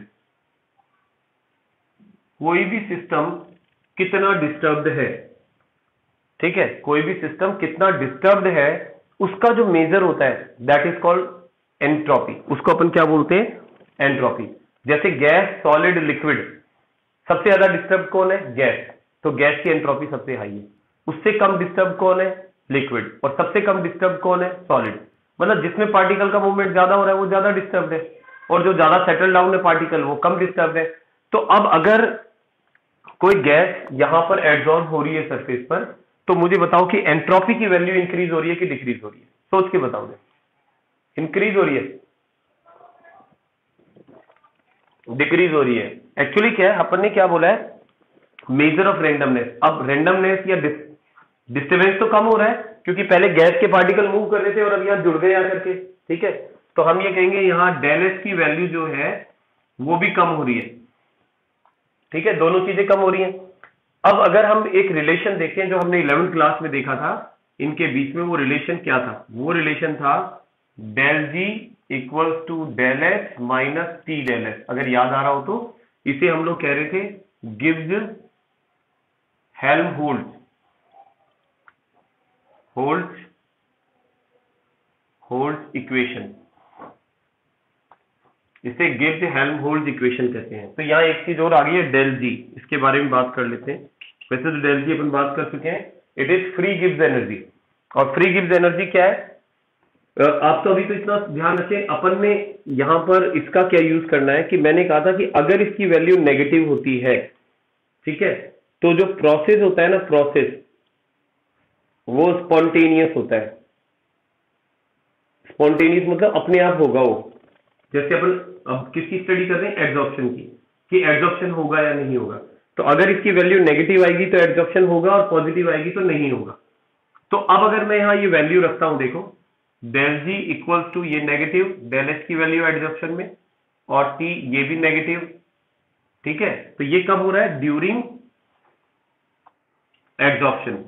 कोई भी सिस्टम कितना डिस्टर्ब्ड है, ठीक है, कोई भी सिस्टम कितना डिस्टर्ब्ड है, उसका जो मेजर होता है दैट इज कॉल्ड एंट्रोपी। उसको अपन क्या बोलते हैं? एंट्रोपी। जैसे गैस, सॉलिड, लिक्विड, सबसे ज्यादा डिस्टर्ब कौन है? गैस, तो गैस की एंट्रोपी सबसे हाई है। उससे कम डिस्टर्ब कौन है? लिक्विड। और सबसे कम डिस्टर्ब कौन है? सॉलिड। मतलब जिसमें पार्टिकल का मूवमेंट ज्यादा हो रहा है वो ज्यादा डिस्टर्ब है, और जो ज्यादा सेटल डाउन है पार्टिकल वो कम डिस्टर्ब है। तो अब अगर कोई गैस यहां पर एब्जॉर्ब हो रही है सरफेस पर, तो मुझे बताओ कि एंट्रोपी की वैल्यू इंक्रीज हो रही है कि डिक्रीज हो रही है? सोच के बताओ। इंक्रीज हो रही है, डिक्रीज हो रही है? एक्चुअली क्या है, अपन ने क्या बोला है? Measure of randomness. अब रेंडमनेस या डिस्टर्बेंस तो कम हो रहा है, क्योंकि पहले गैस के पार्टिकल मूव कर रहे थे और अब यहां जुड़ गए आकर के, ठीक है। तो हम ये कहेंगे यहां डेल एस की वैल्यू जो है वो भी कम हो रही है, ठीक है, दोनों चीजें कम हो रही हैं। अब अगर हम एक रिलेशन देखें जो हमने 11th क्लास में देखा था इनके बीच में, वो रिलेशन क्या था? वो रिलेशन था del G equals to del H minus T del H. अगर याद आ रहा हो तो इसे हम लोग कह रहे थे Gibbs Helmholtz holtz holtz equation. इसे गिब्स हेल्महोल्ट्ज इक्वेशन कहते हैं। तो यहाँ एक चीज और आ गई है, डेल जी, इसके बारे में बात कर लेते हैं। वैसे तो डेल जी अपन बात कर चुके हैं, it is free Gibbs energy. और फ्री गिब्स एनर्जी क्या है? आप तो अभी तो इतना ध्यान रखें, अपन ने यहां पर इसका क्या यूज करना है कि मैंने कहा था कि अगर इसकी वैल्यू नेगेटिव होती है, ठीक है, तो जो प्रोसेस होता है ना, प्रोसेस, वो स्पॉन्टेनियस होता है। स्पॉन्टेनियस मतलब अपने आप होगा वो। जैसे अपन अब किसकी स्टडी कर रहे हैं? एड्जॉर्प्शन की, कि एड्जॉर्प्शन होगा या नहीं होगा। तो अगर इसकी वैल्यू नेगेटिव आएगी तो एड्जॉर्प्शन होगा, और पॉजिटिव आएगी तो नहीं होगा। तो अब अगर मैं यहां ये वैल्यू रखता हूं, देखो डेल जी इक्वल्स टू ये नेगेटिव, डेल एच की वैल्यू एड्जॉर्प्शन में, और टी ये भी नेगेटिव, ठीक है। तो ये कब हो रहा है? During adsorption.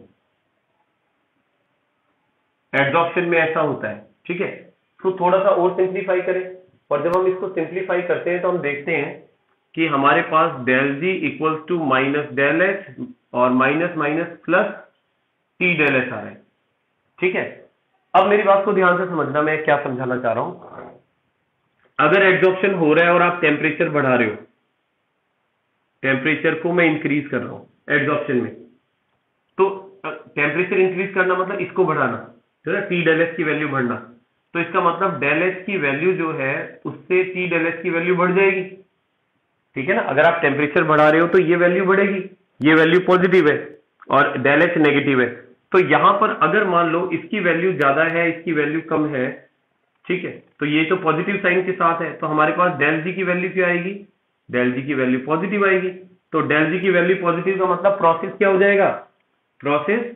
एड्जॉर्प्शन में ऐसा होता है, ठीक है। तो थोड़ा सा और सिंप्लीफाई करें, और जब हम इसको सिंप्लीफाई करते हैं तो हम देखते हैं कि हमारे पास del G equals to minus del H और minus minus plus T del H आ रहा है, ठीक है। अब मेरी बात को ध्यान से समझना, मैं क्या समझाना चाह रहा हूं। अगर एड्जॉर्प्शन हो रहा है और आप टेम्परेचर बढ़ा रहे हो, टेम्परेचर को मैं इंक्रीज कर रहा हूं एड्जॉर्प्शन में, तो टेम्परेचर इंक्रीज करना मतलब इसको बढ़ाना, तो ना टी डेल एच की वैल्यू बढ़ना। तो इसका मतलब डेल एच की वैल्यू जो है उससे टी डेल एच की वैल्यू बढ़ जाएगी, ठीक है ना। अगर आप टेम्परेचर बढ़ा रहे हो तो ये वैल्यू बढ़ेगी, ये वैल्यू पॉजिटिव है और डेल एच नेगेटिव है। तो यहां पर अगर मान लो इसकी वैल्यू ज्यादा है, इसकी वैल्यू कम है, ठीक है, तो ये तो पॉजिटिव साइन के साथ है, तो हमारे पास डेल जी की वैल्यू क्या आएगी? डेल जी की वैल्यू पॉजिटिव आएगी। तो डेल जी की वैल्यू पॉजिटिव का मतलब प्रोसेस क्या हो जाएगा? Process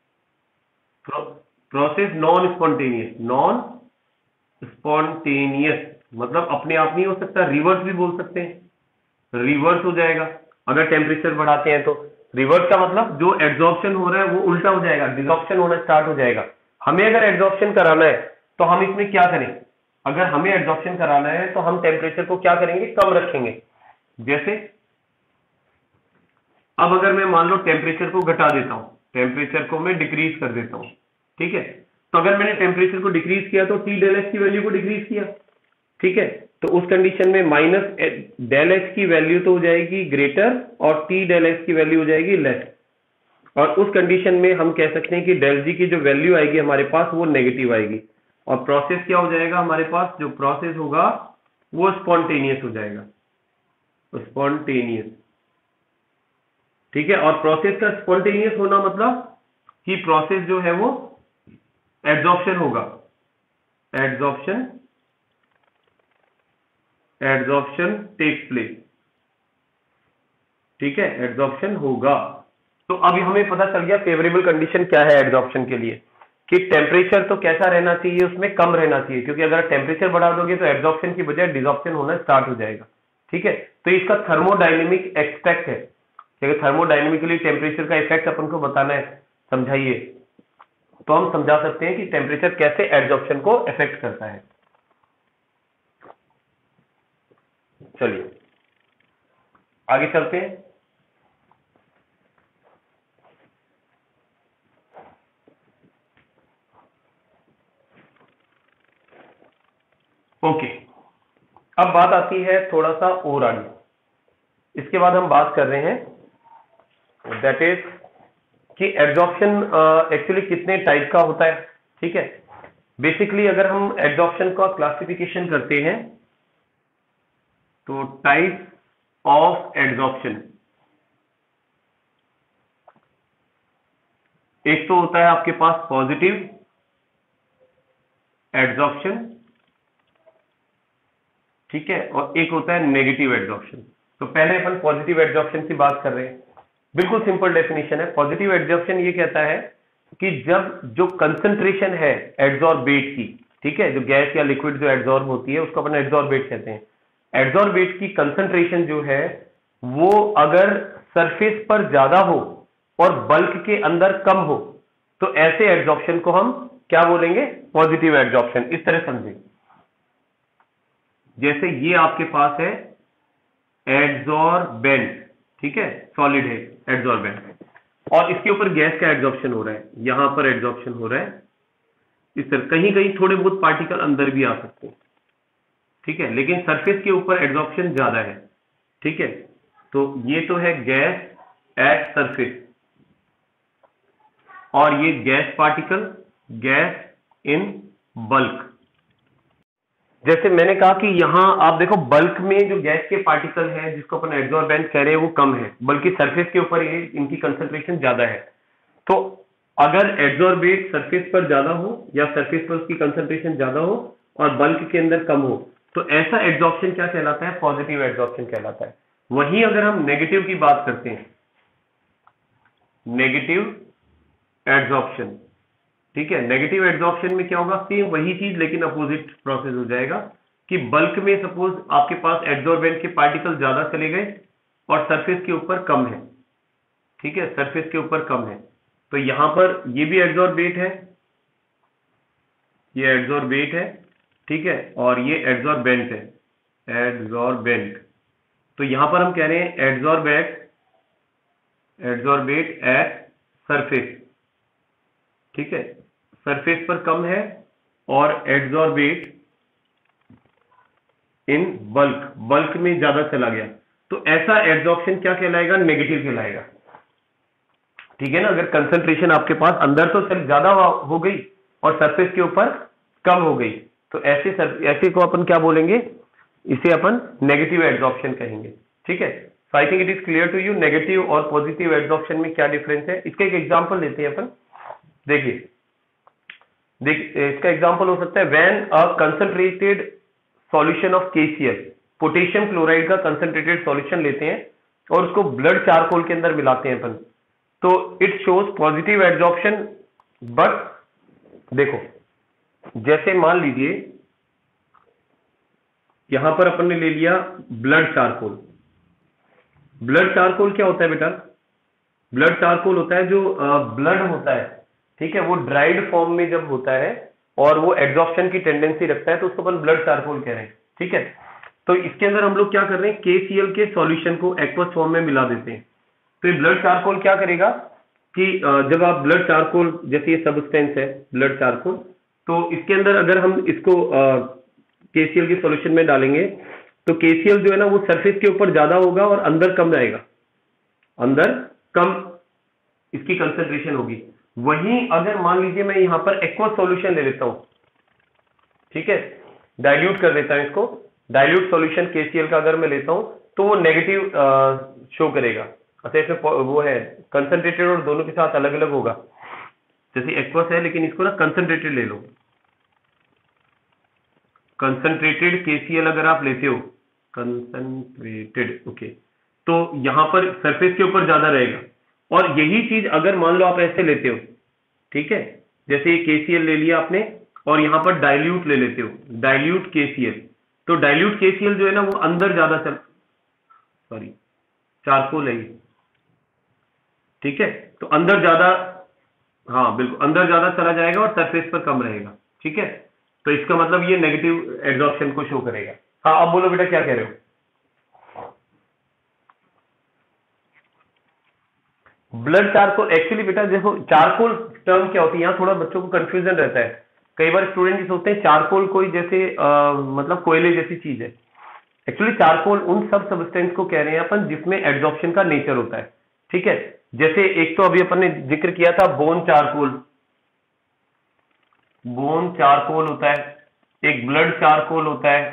process non spontaneous. Non spontaneous मतलब अपने आप नहीं हो सकता, रिवर्स भी बोल सकते हैं, रिवर्स हो जाएगा। अगर टेम्परेचर बढ़ाते हैं तो रिवर्स का मतलब जो एड्जॉर्प्शन हो रहा है वो उल्टा हो जाएगा, डिसॉर्प्शन होना स्टार्ट हो जाएगा। हमें अगर एड्जॉर्प्शन कराना है तो हम इसमें क्या करें? अगर हमें एड्जॉर्प्शन कराना है तो हम टेम्परेचर को क्या करेंगे? कम रखेंगे। जैसे अब अगर मैं मान लो टेम्परेचर को घटा देता हूं, टेम्परेचर को मैं डिक्रीज कर देता हूं, ठीक है, तो अगर मैंने टेम्परेचर को डिक्रीज किया तो टी डेल एच की वैल्यू को डिक्रीज किया, ठीक है। तो उस कंडीशन में माइनस डेल एच की वैल्यू तो हो जाएगी ग्रेटर और टी डेल एच की वैल्यू हो जाएगी लेस। और उस कंडीशन में हम कह सकते हैं कि डेल जी की जो वैल्यू आएगी हमारे पास वो नेगेटिव आएगी, और प्रोसेस क्या हो जाएगा? हमारे पास जो प्रोसेस होगा वो स्पॉन्टेनियस हो जाएगा, स्पॉन्टेनियस, ठीक है। और प्रोसेस का स्पॉन्टेनियस होना मतलब कि प्रोसेस जो है वो एड्जॉर्प्शन होगा, एड्जॉर्प्शन टेक्स प्लेस, ठीक है, एड्जॉर्प्शन होगा। तो अब हमें पता चल गया फेवरेबल कंडीशन क्या है एड्जॉर्प्शन के लिए, कि टेम्परेचर तो कैसा रहना चाहिए? उसमें कम रहना चाहिए, क्योंकि अगर टेम्परेचर बढ़ा दोगे तो एब्जॉर्प्शन की बजाय डिसॉर्प्शन होना स्टार्ट हो जाएगा, ठीक है। तो इसका थर्मोडायनेमिक एक्सपेक्ट है, थर्मोडायनेमिकली टेम्परेचर का इफेक्ट अपन को बताना है, समझाइए। तो हम समझा सकते हैं कि टेम्परेचर कैसे एडजॉर्प्शन को अफेक्ट करता है। चलिए आगे चलते हैं। ओके, अब बात आती है थोड़ा सा और आगे। इसके बाद हम बात कर रहे हैं दैट इज कि एडजॉर्प्शन एक्चुअली कितने टाइप का होता है। ठीक है, बेसिकली अगर हम एडजॉर्प्शन का क्लासिफिकेशन करते हैं तो टाइप ऑफ एडजॉर्प्शन, एक तो होता है आपके पास पॉजिटिव एडजॉर्प्शन, ठीक है, और एक होता है नेगेटिव एडजॉर्प्शन। तो पहले अपन पॉजिटिव एडजॉर्प्शन की बात कर रहे हैं। बिल्कुल सिंपल डेफिनेशन है। पॉजिटिव एडजॉर्प्शन ये कहता है कि जब जो कंसंट्रेशन है एडजॉर्बेट की, ठीक है, जो गैस या लिक्विड जो एडजॉर्ब होती है उसको अपन एडजॉर्बेट कहते हैं। एडजॉर्बेट की कंसंट्रेशन जो है वो अगर सरफेस पर ज्यादा हो और बल्क के अंदर कम हो तो ऐसे एडजॉर्प्शन को हम क्या बोलेंगे? Positive adsorption. इस तरह समझे, जैसे ये आपके पास है एडजॉर्बेंट, ठीक है, सॉलिड है एडजॉर्बेंट, और इसके ऊपर गैस का एडजॉर्प्शन हो रहा है, यहां पर एडजॉर्प्शन हो रहा है इस तरह। कहीं कहीं थोड़े बहुत पार्टिकल अंदर भी आ सकते हैं, ठीक है, लेकिन सरफेस के ऊपर एडजॉर्प्शन ज्यादा है। ठीक है, तो ये तो है गैस एट सरफेस, और ये gas particle, gas in bulk. जैसे मैंने कहा कि यहां आप देखो बल्क में जो गैस के पार्टिकल हैं जिसको अपन एडजॉर्बेंट कह रहे हैं वो कम है, बल्कि सरफेस के ऊपर ये इनकी कंसंट्रेशन ज्यादा है। तो अगर एडजॉर्बेट सरफेस पर ज्यादा हो या सरफेस पर उसकी कंसंट्रेशन ज्यादा हो और बल्क के अंदर कम हो तो ऐसा एडजॉर्प्शन क्या कहलाता है? पॉजिटिव एडजॉर्प्शन कहलाता है। वहीं अगर हम नेगेटिव की बात करते हैं, नेगेटिव एडजॉर्प्शन, ठीक है, नेगेटिव एडजॉर्प्शन में क्या होगा? सेम वही चीज लेकिन अपोजिट प्रोसेस हो जाएगा कि बल्क में सपोज आपके पास एडजॉर्बेंट के पार्टिकल ज्यादा चले गए और सरफेस के ऊपर कम है, ठीक है, सरफेस के ऊपर कम है, तो यहां पर ये भी एडजॉर्बेट है, ये एडजॉर्बेट है, ठीक है, और ये एडजॉर्बेंट है, एडजॉर्बेंट। तो यहां पर हम कह रहे हैं एडजॉर्बेट एट सरफेस, ठीक है, सरफेस पर कम है, और एडजॉर्बेट इन बल्क, बल्क में ज्यादा चला गया, तो ऐसा एडजॉर्प्शन क्या कहलाएगा? नेगेटिव कहलाएगा। ठीक है ना, अगर कंसंट्रेशन आपके पास अंदर तो सिर्फ ज्यादा हो गई और सरफेस के ऊपर कम हो गई तो ऐसे को अपन क्या बोलेंगे? इसे अपन नेगेटिव एडजॉर्प्शन कहेंगे। ठीक है, so I think it is clear to you negative और पॉजिटिव एडजॉर्प्शन में क्या डिफरेंस है। इसका एक एग्जांपल लेते हैं अपन। देखिए इसका एग्जांपल हो सकता है when a concentrated solution of KCl, potassium chloride का कंसंट्रेटेड सॉल्यूशन लेते हैं और उसको ब्लड चारकोल के अंदर मिलाते हैं अपन, तो it shows positive adsorption. But देखो, जैसे मान लीजिए यहां पर अपन ने ले लिया ब्लड चारकोल। ब्लड चारकोल क्या होता है बेटा? ब्लड चारकोल होता है जो ब्लड होता है, ठीक है, वो ड्राइड फॉर्म में जब होता है और वो एडजॉर्प्शन की टेंडेंसी रखता है तो उसको अपन ब्लड चारकोल कह रहे हैं। ठीक है, तो इसके अंदर हम लोग क्या कर रहे हैं? KCl के सॉल्यूशन को एक्वस फॉर्म में मिला देते हैं। तो ये ब्लड चारकोल क्या करेगा कि जब आप ब्लड चारकोल, जैसे ये सब्सटेंस है ब्लड चारकोल, तो इसके अंदर अगर हम इसको KCl के सॉल्यूशन में डालेंगे तो KCl जो है ना वो सरफेस के ऊपर ज्यादा होगा और अंदर कम जाएगा, अंदर कम इसकी कंसंट्रेशन होगी। वहीं अगर मान लीजिए मैं यहां पर एक्वस सॉल्यूशन ले लेता हूं, ठीक है, डाइल्यूट कर देता हूं इसको, डाइल्यूट सॉल्यूशन KCl का अगर मैं लेता हूं तो वो नेगेटिव शो करेगा। अच्छा, इसमें वो है कंसंट्रेटेड और दोनों के साथ अलग अलग होगा। जैसे एक्वस है लेकिन इसको ना कंसंट्रेटेड ले लो, कंसंट्रेटेड KCl अगर आप लेते हो, कंसंट्रेटेड, ओके, तो यहां पर सरफेस के ऊपर ज्यादा रहेगा। और यही चीज अगर मान लो आप ऐसे लेते हो, ठीक है, जैसे ये KCl ले लिया आपने और यहां पर डाइल्यूट ले लेते हो, डाइल्यूट KCl, तो डाइल्यूट KCl जो है ना वो अंदर ज्यादा चारकोल है, ठीक है, तो अंदर ज्यादा हाँ बिल्कुल, अंदर ज्यादा चला जाएगा और सरफेस पर कम रहेगा। ठीक है, तो इसका मतलब ये नेगेटिव एब्जॉर्प्शन को शो करेगा। हाँ अब बोलो बेटा क्या कह रहे हो। ब्लड चारकोल, एक्चुअली बेटा देखो चारकोल टर्म क्या होती है, यहाँ थोड़ा बच्चों को कंफ्यूजन रहता है। कई बार स्टूडेंट ये सोचते हैं चारकोल कोई जैसे मतलब कोयले जैसी चीज है। एक्चुअली चारकोल उन सब सब्सटेंस को कह रहे हैं अपन जिसमें एब्जॉर्प्शन का नेचर होता है। ठीक है, जैसे एक तो अभी अपन ने जिक्र किया था बोन चारकोल, बोन चारकोल होता है, एक ब्लड चारकोल होता है।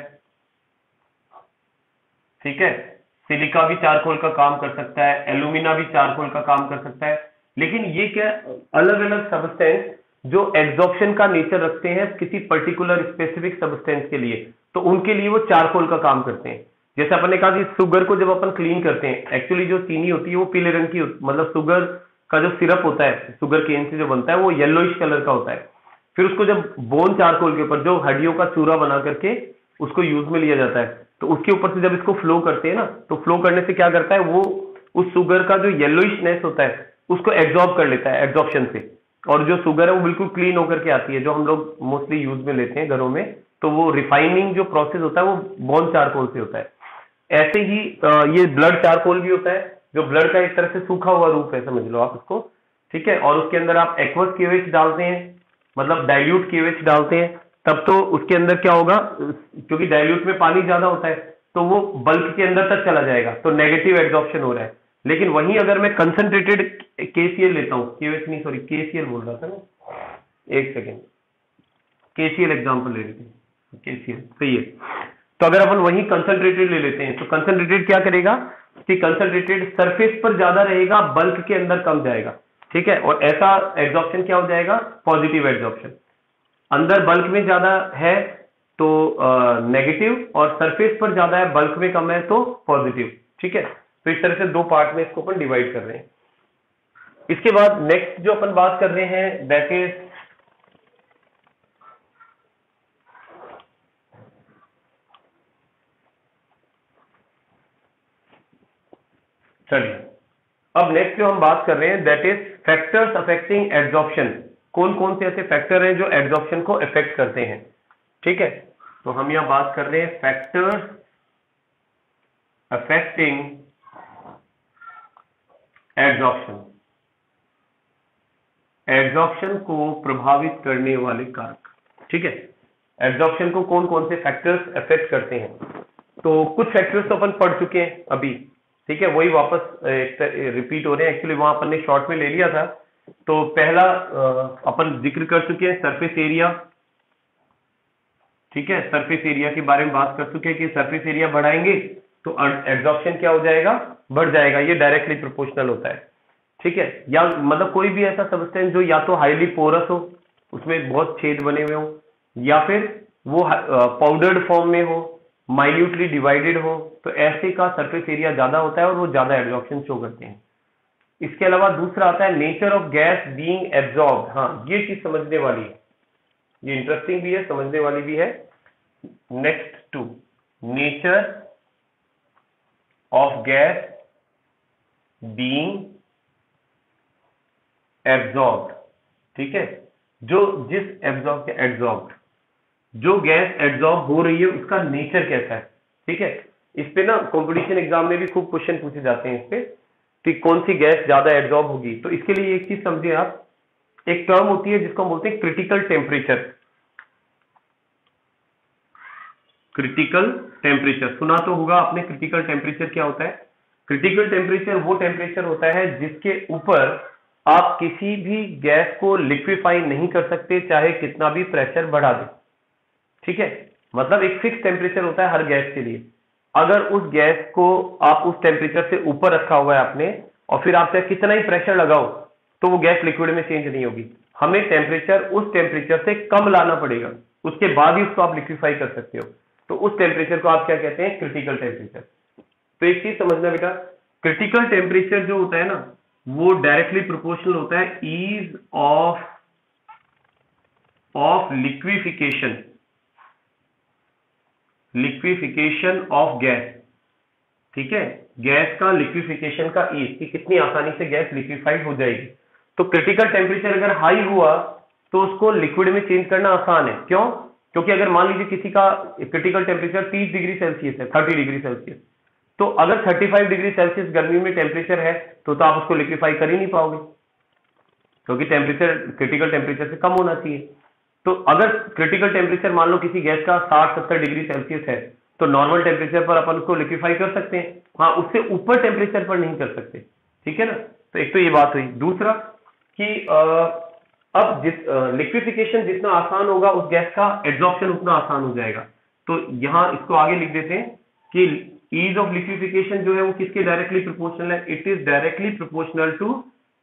ठीक है, सिलिका भी चारकोल का काम कर सकता है, एल्यूमिना भी चारकोल का काम कर सकता है। लेकिन ये क्या, अलग अलग सब्सटेंस जो एब्जॉर्प्शन का नेचर रखते हैं किसी पर्टिकुलर स्पेसिफिक सब्सटेंस के लिए, तो उनके लिए वो चारकोल का काम करते हैं। जैसे अपन ने कहा कि शुगर को जब अपन क्लीन करते हैं, एक्चुअली जो चीनी होती है वो पीले रंग की मतलब शुगर का जो सिरप होता है शुगर केन से जो बनता है वो येलोइश कलर का होता है। फिर उसको जब बोन चारकोल के ऊपर जो हड्डियों का चूरा बना करके उसको यूज में लिया जाता है, तो उसके ऊपर से जब इसको फ्लो करते हैं ना, तो फ्लो करने से क्या करता है वो उस शुगर का जो येलोइशनेस होता है उसको एब्जॉर्ब कर लेता है एब्जॉर्प्शन से, और जो शुगर है वो बिल्कुल क्लीन होकर के आती है जो हम लोग मोस्टली यूज में लेते हैं घरों में। तो वो रिफाइनिंग जो प्रोसेस होता है वो बोन चारकोल से होता है। ऐसे ही ये ब्लड चारकोल भी होता है, जो ब्लड का एक तरह से सूखा हुआ रूप है समझ लो आप उसको। ठीक है, और उसके अंदर आप एक्वस केवेज डालते हैं, मतलब डाइल्यूट केवेज डालते हैं, तब तो उसके अंदर क्या होगा, क्योंकि डाइल्यूट में पानी ज्यादा होता है तो वो बल्क के अंदर तक चला जाएगा, तो नेगेटिव एब्जॉर्प्शन हो रहा है। लेकिन वहीं अगर मैं कंसंट्रेटेड केसीएल लेता हूँ, केवेज नहीं सॉरी केसीएल बोल रहा था ना, एक सेकेंड, केसीएल एग्जाम्पल ले लेते हैं, केसीएल सही है। तो अगर अपन वही कंसंट्रेटेड ले लेते हैं तो कंसंट्रेटेड क्या करेगा कि कंसंट्रेटेड सरफेस पर ज्यादा रहेगा, बल्क के अंदर कम जाएगा। ठीक है, और ऐसा एब्जॉर्प्शन क्या हो जाएगा, पॉजिटिव एब्जॉर्प्शन। अंदर बल्क में ज्यादा है तो नेगेटिव, और सरफेस पर ज्यादा है बल्क में कम है तो पॉजिटिव। ठीक है, तो इस तरह से दो पार्ट में इसको अपन डिवाइड कर रहे हैं। इसके बाद नेक्स्ट जो अपन बात कर रहे हैं दैट इज, चलिए अब नेक्स्ट जो हम बात कर रहे हैं that is factors affecting absorption. कौन कौन से ऐसे फैक्टर हैं जो एब्जॉर्प्शन को अफेक्ट करते हैं। ठीक है, तो हम यहां बात कर रहे हैं फैक्टर्स अफेक्टिंग एब्जॉर्प्शन, एब्जॉर्प्शन को प्रभावित करने वाले कारक। ठीक है, एब्जॉर्प्शन को कौन कौन से फैक्टर्स अफेक्ट करते हैं, तो कुछ फैक्टर्स तो अपन पढ़ चुके हैं अभी। ठीक है, वही वापस रिपीट हो रहे हैं, एक्चुअली वहां अपन ने शॉर्ट में ले लिया था। तो पहला अपन जिक्र कर चुके हैं सरफेस एरिया। ठीक है, सरफेस एरिया के बारे में बात कर चुके हैं कि सरफेस एरिया बढ़ाएंगे तो एब्जॉर्प्शन क्या हो जाएगा, बढ़ जाएगा, ये डायरेक्टली प्रोपोर्शनल होता है। ठीक है, या मतलब कोई भी ऐसा सब्सटेंस जो या तो हाईली पोरस हो, उसमें बहुत छेद बने हुए हो, या फिर वो पाउडर्ड फॉर्म में हो, माइन्यूटली डिवाइडेड हो, तो ऐसे का सरफेस एरिया ज्यादा होता है और वो ज्यादा एब्जॉर्प्शन शो करते हैं। इसके अलावा दूसरा आता है nature of gas being absorb. हाँ ये चीज समझने वाली है, ये इंटरेस्टिंग भी है समझने वाली भी है। Next to nature of gas being absorbed. ठीक है, जो जिस एब्जॉर्ब्ड जो गैस एब्जॉर्ब हो रही है उसका नेचर कैसा है। ठीक है, इस पे ना कंपटीशन एग्जाम में भी खूब क्वेश्चन पूछे जाते हैं इस पे कि कौन सी गैस ज्यादा एब्जॉर्ब होगी। तो इसके लिए एक चीज समझिए आप, एक टर्म होती है जिसको हम बोलते हैं क्रिटिकल टेम्परेचर। क्रिटिकल टेम्परेचर सुना तो होगा आपने, क्रिटिकल टेम्परेचर क्या होता है। क्रिटिकल टेम्परेचर वो टेम्परेचर होता है जिसके ऊपर आप किसी भी गैस को लिक्विफाई नहीं कर सकते चाहे कितना भी प्रेशर बढ़ा दे। ठीक है, मतलब एक फिक्स टेम्परेचर होता है हर गैस के लिए। अगर उस गैस को आप उस टेम्परेचर से ऊपर रखा हुआ है आपने, और फिर आप चाहे कितना ही प्रेशर लगाओ तो वो गैस लिक्विड में चेंज नहीं होगी। हमें टेम्परेचर उस टेम्परेचर से कम लाना पड़ेगा, उसके बाद ही उसको आप लिक्विफाई कर सकते हो। तो उस टेम्परेचर को आप क्या कहते हैं, क्रिटिकल टेम्परेचर। तो एक चीज समझना बेटा, क्रिटिकल टेम्परेचर जो होता है ना वो डायरेक्टली प्रोपोर्शनल होता है ease of liquefaction of gas. ठीक है, गैस का लिक्विफिकेशन का ईज, कि कितनी आसानी से गैस लिक्विफाइड हो जाएगी। तो क्रिटिकल टेम्परेचर अगर हाई हुआ तो उसको लिक्विड में चेंज करना आसान है। क्यों? क्योंकि अगर मान लीजिए किसी का क्रिटिकल टेम्परेचर 30 डिग्री सेल्सियस है, 30 डिग्री सेल्सियस, तो अगर 35 डिग्री सेल्सियस गर्मी में टेम्परेचर है तो आप उसको लिक्विफाई कर ही नहीं पाओगे, क्योंकि टेम्परेचर क्रिटिकल टेम्परेचर से कम होना चाहिए। तो अगर क्रिटिकल टेम्परेचर मान लो किसी गैस का 60-70 डिग्री सेल्सियस है तो नॉर्मल टेम्परेचर पर अपन उसको लिक्विफाई कर सकते हैं, हाँ, उससे ऊपर टेम्परेचर पर नहीं कर सकते। ठीक है ना? तो एक तो ये बात हुई। दूसरा कि अब लिक्विफिकेशन जितना आसान होगा उस गैस का एड्जॉर्प्शन उतना आसान हो जाएगा। तो यहां इसको आगे लिख देते हैं कि ईज ऑफ लिक्विफिकेशन जो है वो किसके डायरेक्टली प्रोपोर्शनल है? It is directly proportional to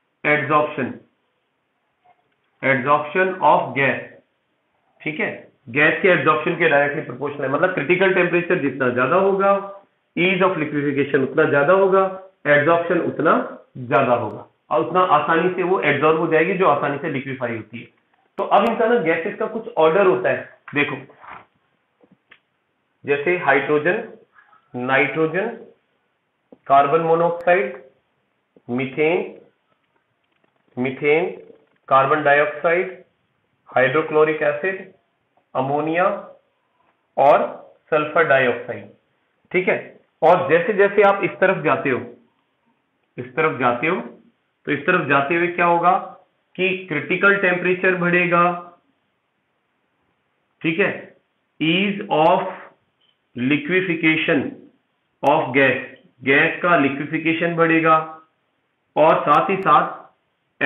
adsorption of gas. ठीक है, गैस के एड्जॉर्प्शन के डायरेक्टली प्रोपोर्शनल है, मतलब क्रिटिकल टेम्परेचर जितना ज्यादा होगा ईज ऑफ लिक्विफिकेशन उतना ज्यादा होगा, एड्जॉर्प्शन उतना ज्यादा होगा और उतना आसानी से वो एब्जॉर्ब हो जाएगी जो आसानी से लिक्विफाई होती है। तो अब इनका ना गैसेस का कुछ ऑर्डर होता है। देखो, जैसे hydrogen, nitrogen, carbon monoxide, methane, carbon dioxide, hydrochloric acid, ammonia और सल्फर डाइऑक्साइड। ठीक है, और जैसे जैसे आप इस तरफ जाते हो तो इस तरफ जाते हुए क्या होगा कि क्रिटिकल टेम्परेचर बढ़ेगा। ठीक है, ease of liquefaction of gas का लिक्विफिकेशन बढ़ेगा और साथ ही साथ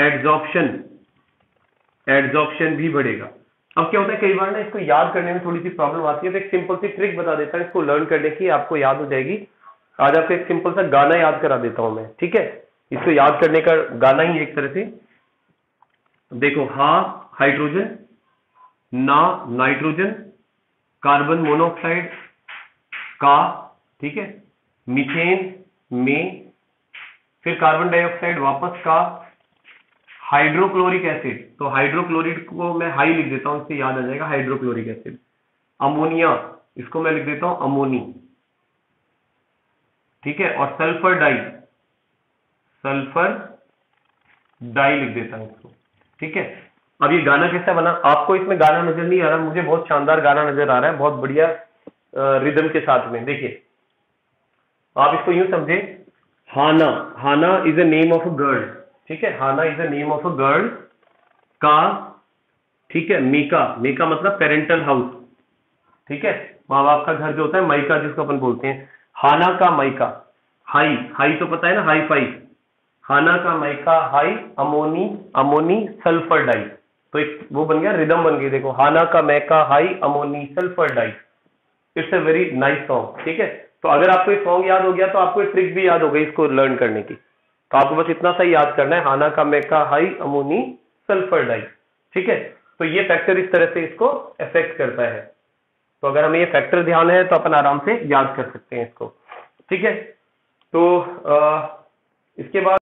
एड्जॉर्प्शन भी बढ़ेगा। अब क्या होता है, कई बार ना इसको याद करने में थोड़ी सी प्रॉब्लम आती है, तो एक सिंपल सी ट्रिक बता देता हूं इसको लर्न करने की, आपको याद हो जाएगी। आज आपको एक सिंपल सा गाना याद करा देता हूं मैं। ठीक है, इसको याद करने का गाना ही एक तरह से। देखो, हाँ हाइड्रोजन, ना नाइट्रोजन, कार्बन मोनोऑक्साइड का, ठीक है, मीथेन में, फिर कार्बन डाइऑक्साइड वापस का, हाइड्रोक्लोरिक एसिड, तो हाइड्रोक्लोरिक को मैं हाई लिख देता हूं, इससे याद आ जाएगा हाइड्रोक्लोरिक एसिड, अमोनिया, इसको मैं लिख देता हूं अमोनी। ठीक है, और सल्फर डाई लिख देता हूं इसको। ठीक है, अब ये गाना कैसा बना? आपको इसमें गाना नजर नहीं आ रहा, मुझे बहुत शानदार गाना नजर आ रहा है, बहुत बढ़िया रिदम के साथ में। देखिए, आप इसको यूं समझे, Hana is a name of a girl. ठीक है, Hana is a name of a girl का, ठीक है, मेका मतलब पेरेंटल हाउस। ठीक है, माँ बाप का घर जो होता है, माइका जिसको अपन बोलते हैं, हाना का माइका, हाई तो पता है ना, हाई फाई, हाना का माइका हाई, अमोनी सल्फर डाई, तो एक वो बन गया, रिदम बन गई। देखो, हाना का मैका हाई, अमोनी sulphur die, it's a very nice song. ठीक है, तो अगर आपको ये सॉन्ग याद हो गया तो आपको एक ट्रिक भी याद हो गई इसको लर्न करने की। तो आपको बस इतना सा याद करना है, हाना का मैका हाई, अमोनी सल्फर डाई। ठीक है, तो ये फैक्टर इस तरह से इसको अफेक्ट करता है। तो अगर हमें ये फैक्टर ध्यान है तो अपन आराम से याद कर सकते हैं इसको। ठीक है, तो इसके बाद